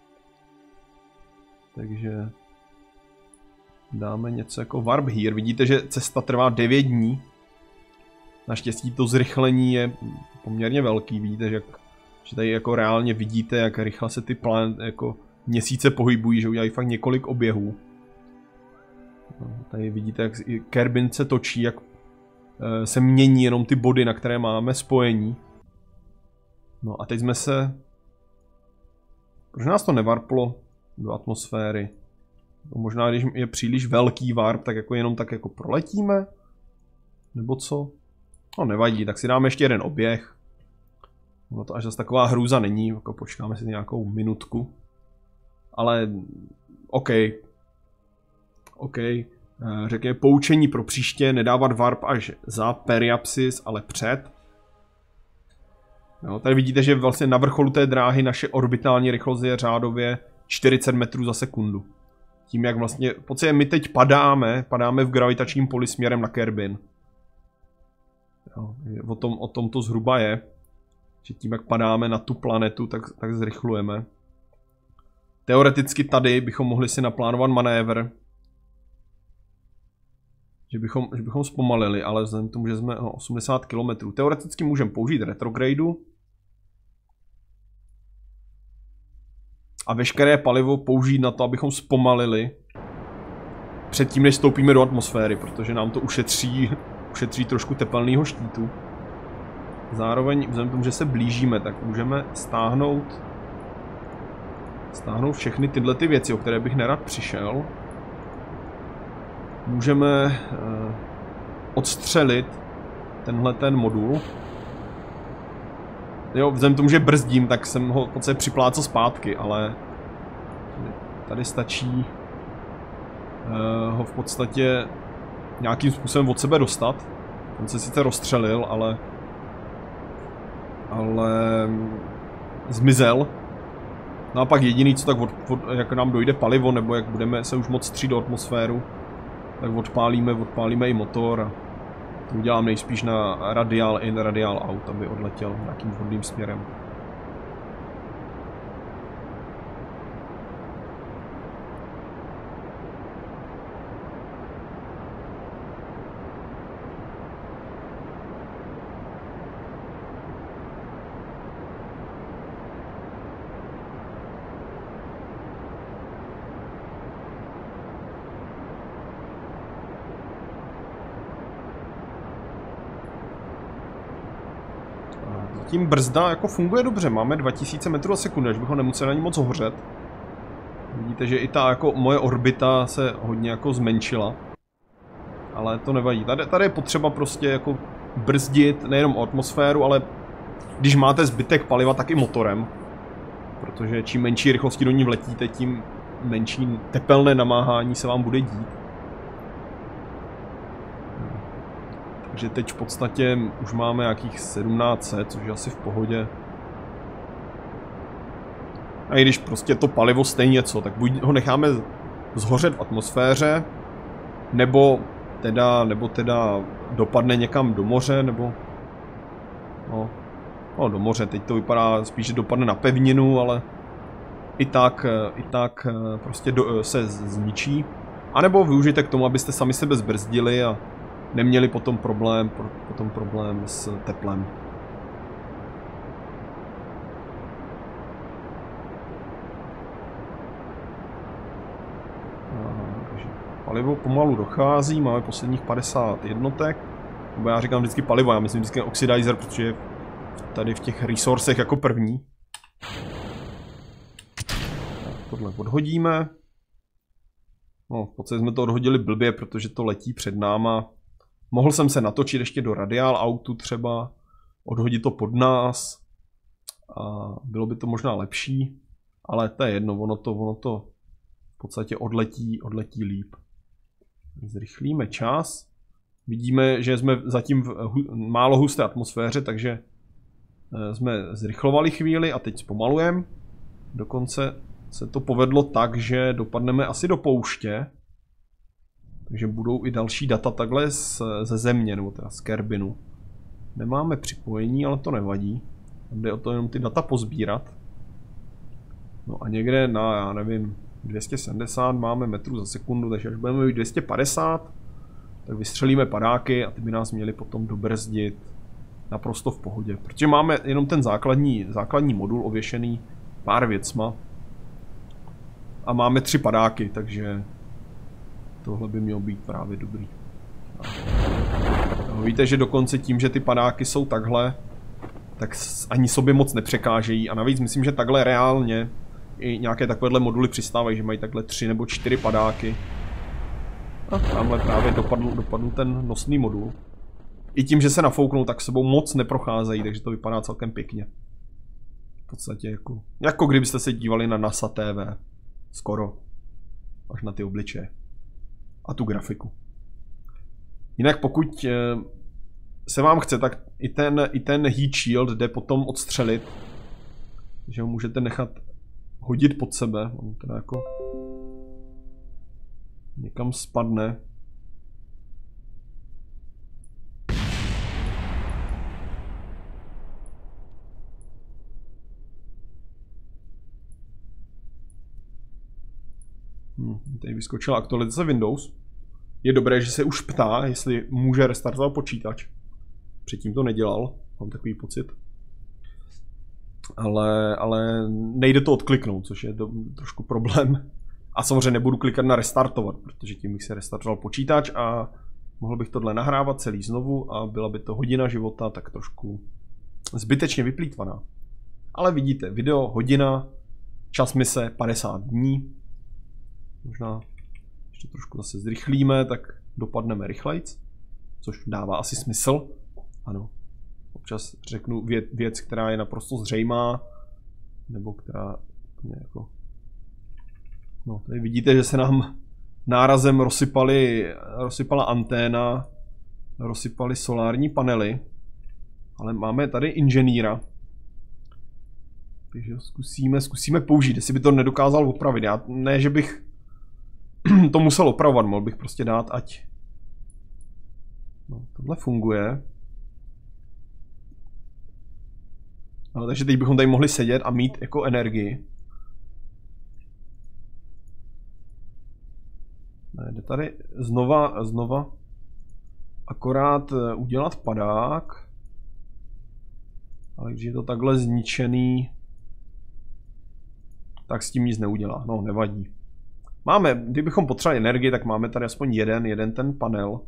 Takže dáme něco jako Warp Here. Vidíte, že cesta trvá 9 dní. Naštěstí to zrychlení je poměrně velký. Vidíte, že tady jako reálně vidíte, jak rychle se ty jako měsíce pohybují, že udělají fakt několik oběhů. No, tady vidíte, jak Kerbin se točí, jak se mění jenom ty body, na které máme spojení. No a teď jsme se... Proč nás to nevarplo do atmosféry? Možná, když je příliš velký warp, tak jako jenom tak jako proletíme? Nebo co? No nevadí, tak si dáme ještě jeden oběh. No to až zase taková hrůza není, jako počkáme si nějakou minutku. Ale OK. OK. Řekněme poučení pro příště, nedávat warp až za Periapsis, ale před. No, tady vidíte, že vlastně na vrcholu té dráhy naše orbitální rychlost je řádově 40 metrů za sekundu. Tím, jak vlastně, v podstatě my teď padáme v gravitačním poli směrem na Kerbin. Jo, o tom to zhruba je. Že tím, jak padáme na tu planetu, tak zrychlujeme. Teoreticky tady bychom mohli si naplánovat manévr. Že bychom zpomalili, ale vzhledem k tomu, že jsme 80 km. Teoreticky můžeme použít retrogradu. A veškeré palivo použít na to, abychom zpomalili. Předtím, než vstoupíme do atmosféry, protože nám to ušetří trošku tepelného štítu. Zároveň, vzhledem k tomu, že se blížíme, tak můžeme stáhnout všechny tyhle ty věci, o které bych nerad přišel. Můžeme odstřelit tenhle ten modul. Jo, vzhledem k tomu, že brzdím, tak jsem ho v podstatě připlácel zpátky, ale tady stačí ho v podstatě nějakým způsobem od sebe dostat. On se sice rozstřelil, ale zmizel. No a pak jediný, co tak jak nám dojde palivo, nebo jak budeme se už moc střít do atmosféru, tak odpálíme i motor a to udělám nejspíš na radiál in, radiál out, aby odletěl nějakým vhodným směrem. Tím brzda jako funguje dobře, máme 2000 metrů za sekundu, až bychom nemuseli ani moc hořet. Vidíte, že i ta jako moje orbita se hodně jako zmenšila. Ale to nevadí, tady je potřeba prostě jako brzdit nejenom atmosféru, ale když máte zbytek paliva, tak i motorem. Protože čím menší rychlosti do ní vletíte, tím menší tepelné namáhání se vám bude dít. Takže teď v podstatě už máme nějakých 1700, což je asi v pohodě. A i když prostě to palivo stejně co, tak buď ho necháme zhořet v atmosféře, nebo teda dopadne někam do moře, nebo... No do moře, teď to vypadá spíš, že dopadne na pevninu, ale i tak prostě se zničí. A nebo využijte k tomu, abyste sami sebe zbrzdili a neměli potom problém s teplem. Takže palivo pomalu dochází, máme posledních 50 jednotek. Nebo já říkám vždycky palivo, já myslím vždycky oxidizer, protože je tady v těch resourcech jako první. Tak, tohle odhodíme. No, v podstatě jsme to odhodili blbě, protože to letí před náma. Mohl jsem se natočit ještě do radiál autu třeba, odhodit to pod nás a bylo by to možná lepší, ale to je jedno, ono to v podstatě odletí líp. Zrychlíme čas. Vidíme, že jsme zatím v málo husté atmosféře, takže jsme zrychlovali chvíli a teď zpomalujeme. Dokonce se to povedlo tak, že dopadneme asi do pouště. Takže budou i další data takhle ze země, nebo teda z Kerbinu. Nemáme připojení, ale to nevadí. Jde o to jenom ty data pozbírat. No a někde na, já nevím, 270 máme metrů za sekundu, takže až budeme mít 250, tak vystřelíme padáky a ty by nás měli potom dobrzdit naprosto v pohodě. Protože máme jenom ten základní modul ověšený pár věcma. A máme 3 padáky, takže tohle by mělo být právě dobrý. No, víte, že dokonce tím, že ty padáky jsou takhle, tak ani sobě moc nepřekážejí. A navíc myslím, že takhle reálně i nějaké takovéhle moduly přistávají, že mají takhle 3 nebo 4 padáky. A tamhle právě dopadl ten nosný modul. I tím, že se nafouknou, tak sebou moc neprocházejí, takže to vypadá celkem pěkně. V podstatě jako kdybyste se dívali na NASA TV. Skoro. Až na ty obličeje. A tu grafiku. Jinak pokud se vám chce, tak i ten heat shield jde potom odstřelit. Takže ho můžete nechat hodit pod sebe. On teda jako někam spadne. Tady vyskočila aktualizace Windows. Je dobré, že se už ptá, jestli může restartovat počítač. Předtím to nedělal, mám takový pocit. Ale nejde to odkliknout, což je trošku problém. A samozřejmě nebudu klikat na restartovat, protože tím bych se restartoval počítač a mohl bych tohle nahrávat celý znovu a byla by to hodina života tak trošku zbytečně vyplýtvaná. Ale vidíte, video hodina, čas mise 50 dní. Možná ještě trošku zase zrychlíme, tak dopadneme rychlejc, což dává asi smysl. Ano, občas řeknu věc, která je naprosto zřejmá, nebo která jako... No, tady vidíte, že se nám nárazem rozsypala anténa, rozsypaly solární panely, ale máme tady inženýra. Takže zkusíme použít, jestli by to nedokázal opravit. Ne, že bych to musel opravovat, mohl bych prostě dát, ať... No, tohle funguje. No, takže teď bychom tady mohli sedět a mít jako energii. Ne, jde tady znova akorát udělat padák. Ale když je to takhle zničený, tak s tím nic neudělá. No, nevadí. Máme, kdybychom potřebovali energii, tak máme tady aspoň jeden ten panel.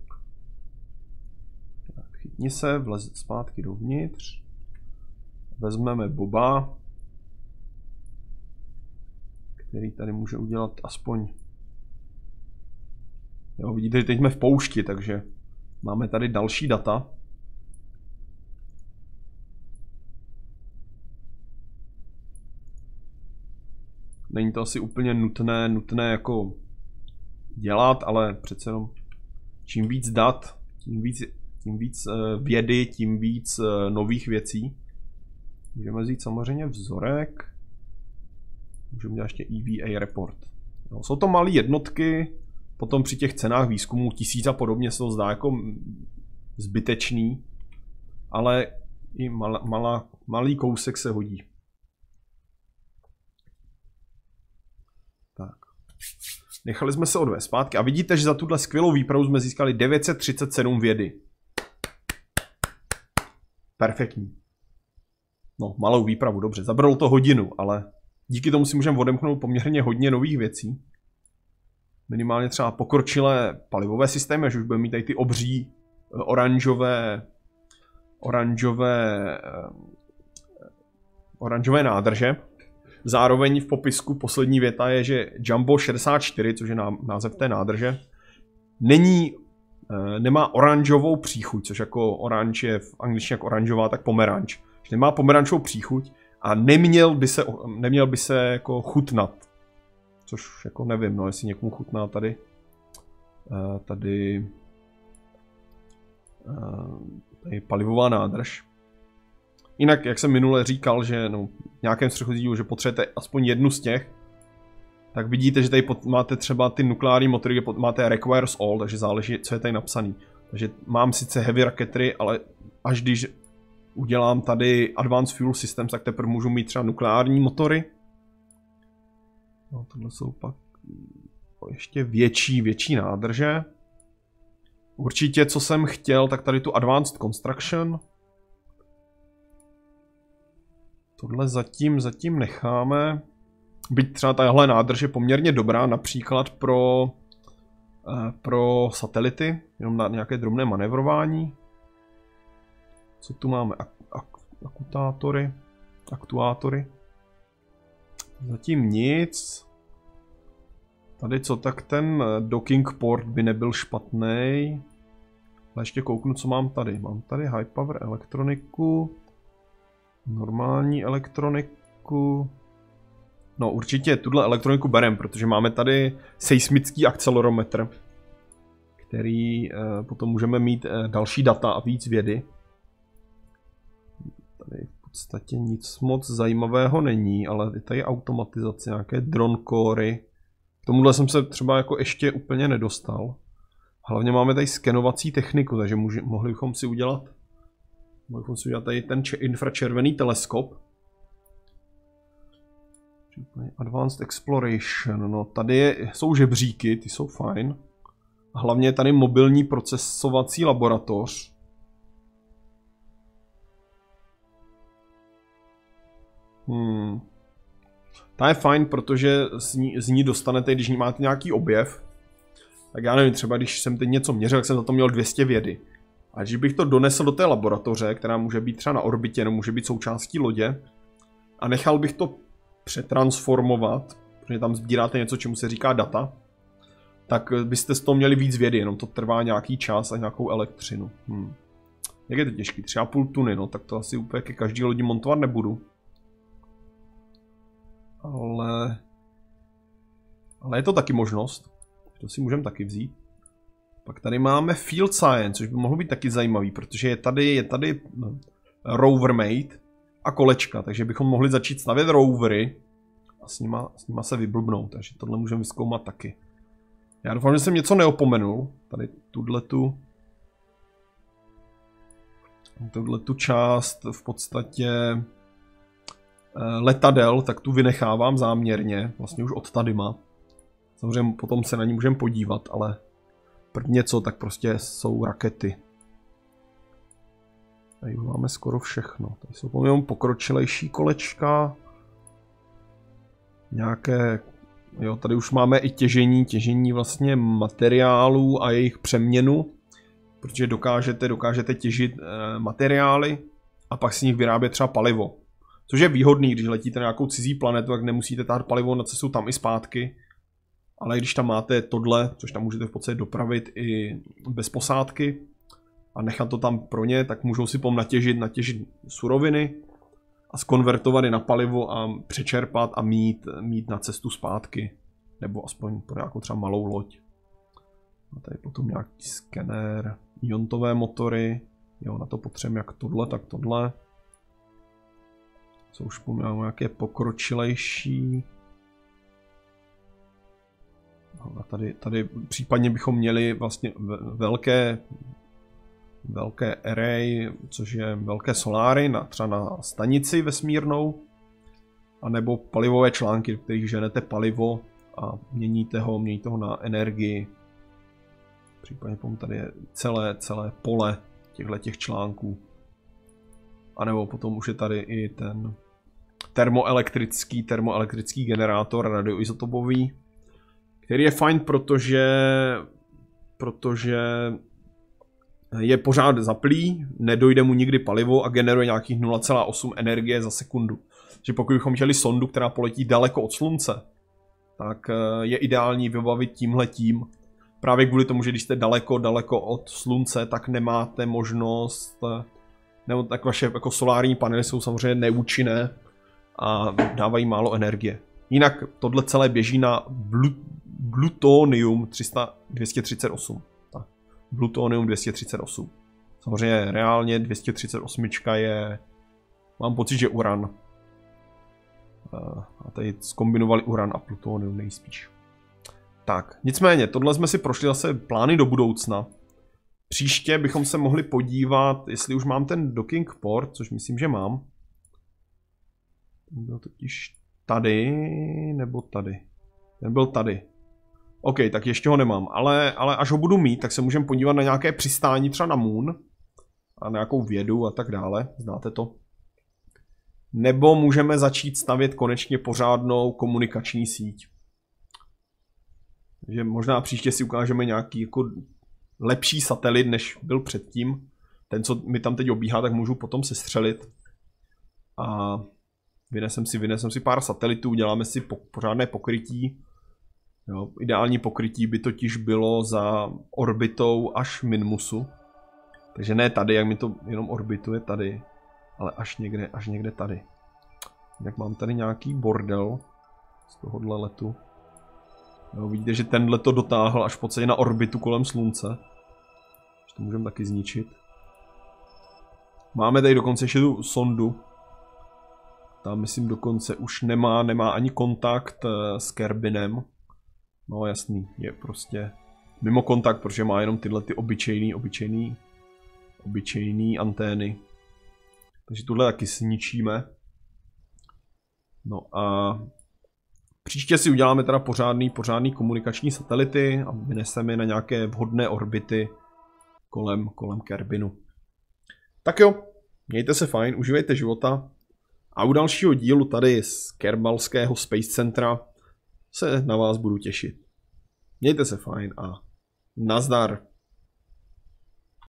Tak, chytni se, vlez zpátky dovnitř. Vezmeme Boba, který tady může udělat aspoň... Jo, vidíte, že teď jsme v poušti, takže máme tady další data. Není to asi úplně nutné jako dělat, ale přece jenom čím víc dat, tím víc vědy, tím víc nových věcí. Můžeme vzít samozřejmě vzorek. Můžeme dělat ještě EVA report. No, jsou to malé jednotky, potom při těch cenách výzkumu 1000 a podobně se to zdá jako zbytečný, ale i malý kousek se hodí. Tak. Nechali jsme se odvést zpátky a vidíte, že za tuhle skvělou výpravu jsme získali 937 vědy. Perfektní. No, malou výpravu, dobře. Zabralo to hodinu, ale díky tomu si můžeme odemknout poměrně hodně nových věcí. Minimálně třeba pokročilé palivové systémy, až už budeme mít tady ty obří oranžové nádrže. Zároveň v popisku poslední věta je, že Jumbo 64, což je název té nádrže, nemá oranžovou příchuť, což jako oranž je v angličtině jako oranžová, tak pomeranč. Nemá pomerančovou příchuť a neměl by se jako chutnat. Což jako nevím, no, jestli někomu chutná tady palivová nádrž. Jinak, jak jsem minule říkal, že v nějakém střechodílu, že potřebujete aspoň jednu z těch, tak vidíte, že tady máte třeba ty nukleární motory, kde máte requires all, takže záleží, co je tady napsaný. Takže mám sice heavy rocketry, ale až když udělám tady advanced fuel systems, tak teprve můžu mít třeba nukleární motory. No, tohle jsou pak ještě větší nádrže. Určitě, co jsem chtěl, tak tady tu advanced construction. Tohle zatím necháme. Byť třeba tahle nádrž je poměrně dobrá, například pro satelity, jenom na nějaké drobné manevrování. Co tu máme? Aktuátory. Zatím nic. Tady co, tak ten docking port by nebyl špatný. Ale ještě kouknu, co mám tady. Mám tady high power elektroniku. Normální elektroniku. No určitě tuhle elektroniku berem, protože máme tady seismický akcelerometr, který potom můžeme mít další data a víc vědy. Tady v podstatě nic moc zajímavého není, ale tady je automatizace, nějaké drone cory. K tomuhle jsem se třeba jako ještě úplně nedostal. Hlavně máme tady skenovací techniku, takže mohli bychom si udělat tady ten infračervený teleskop. Advanced Exploration, no tady jsou žebříky, ty jsou fajn. A hlavně je tady mobilní procesovací laboratoř. Ta je fajn, protože z ní dostanete, když máte nějaký objev. Tak já nevím, třeba když jsem teď něco měřil, tak jsem za to měl 200 vědy. A když bych to donesl do té laboratoře, která může být třeba na orbitě, nebo může být součástí lodě, a nechal bych to přetransformovat, protože tam sbíráte něco, čemu se říká data, tak byste z toho měli víc vědy, jenom to trvá nějaký čas a nějakou elektřinu. Jak je to těžký? 3,5 tuny, no tak to asi úplně ke každý lodi montovat nebudu. Ale je to taky možnost. To si můžeme taky vzít. Pak tady máme Field Science, což by mohlo být taky zajímavý, protože je tady rover mate a kolečka, takže bychom mohli začít stavět rovery a s nima se vyblbnout, takže tohle můžeme vyzkoumat taky. Já doufám, že jsem něco neopomenul, tady tuhletu část v podstatě letadel, tak tu vynechávám záměrně, vlastně už od tadyma. Samozřejmě potom se na ní můžeme podívat, ale první něco, tak prostě jsou rakety. Tady už máme skoro všechno. Tady jsou poměrně pokročilejší kolečka. Nějaké, jo, tady už máme i těžení vlastně materiálů a jejich přeměnu. Protože dokážete těžit materiály a pak si z nich vyrábět třeba palivo. Což je výhodný, když letíte na nějakou cizí planetu, tak nemusíte tahat palivo na cestu tam i zpátky. Ale když tam máte tohle, což tam můžete v podstatě dopravit i bez posádky a nechat to tam pro ně, tak můžou si natěžit suroviny a zkonvertovat je na palivo a přečerpat a mít na cestu zpátky. Nebo aspoň pro nějakou třeba malou loď. A tady potom nějaký skener, iontové motory, jo, na to potřebujeme jak tohle, tak tohle. Co už poměrně nějaké pokročilejší. A tady případně bychom měli vlastně velké array, což je velké soláry, třeba na stanici vesmírnou, anebo palivové články, do kterých ženete palivo a měníte ho na energii. Případně tady je celé pole těch článků. A nebo potom už je tady i ten termoelektrický generátor radioizotopový, který je fajn, protože je pořád zaplý, nedojde mu nikdy palivo a generuje nějakých 0,8 energie za sekundu. Že pokud bychom chtěli sondu, která poletí daleko od slunce, tak je ideální vybavit tímhletím. Právě kvůli tomu, že když jste daleko od slunce, tak nemáte možnost, nebo tak vaše jako solární panely jsou samozřejmě neúčinné a dávají málo energie. Jinak tohle celé běží na Plutonium 238. Plutonium 238. Samozřejmě reálně 238 je, mám pocit, že uran. A tady zkombinovali uran a plutonium nejspíš. Tak, nicméně, tohle jsme si prošli zase plány do budoucna. Příště bychom se mohli podívat, jestli už mám ten docking port, což myslím, že mám. Ten byl totiž tady, nebo tady. Ten byl tady. OK, tak ještě ho nemám, ale až ho budu mít, tak se můžeme podívat na nějaké přistání třeba na Moon. A na nějakou vědu a tak dále, znáte to. Nebo můžeme začít stavět konečně pořádnou komunikační síť. Takže možná příště si ukážeme nějaký jako lepší satelit, než byl předtím. Ten, co mi tam teď obíhá, tak můžu potom sestřelit. A vynesem si pár satelitů, uděláme si pořádné pokrytí. Jo, ideální pokrytí by totiž bylo za orbitou až Minmusu. Takže ne tady, jak mi to jenom orbituje tady, ale až někde tady. Tak mám tady nějaký bordel z tohohle letu. Jo, vidíte, že tenhle to dotáhl až v podstatě na orbitu kolem slunce. Takže to můžeme taky zničit. Máme tady dokonce ještě tu sondu. Tam myslím dokonce už nemá ani kontakt s Kerbinem. No jasný, je prostě mimo kontakt, protože má jenom tyhle ty obyčejný antény. Takže tuhle taky zničíme. No a příště si uděláme teda pořádný komunikační satelity a vyneseme je na nějaké vhodné orbity kolem Kerbinu. Tak jo, mějte se fajn, užívejte života a u dalšího dílu tady z Kerbalského Space Centra se na vás budu těšit. Mějte se fajn a nazdar.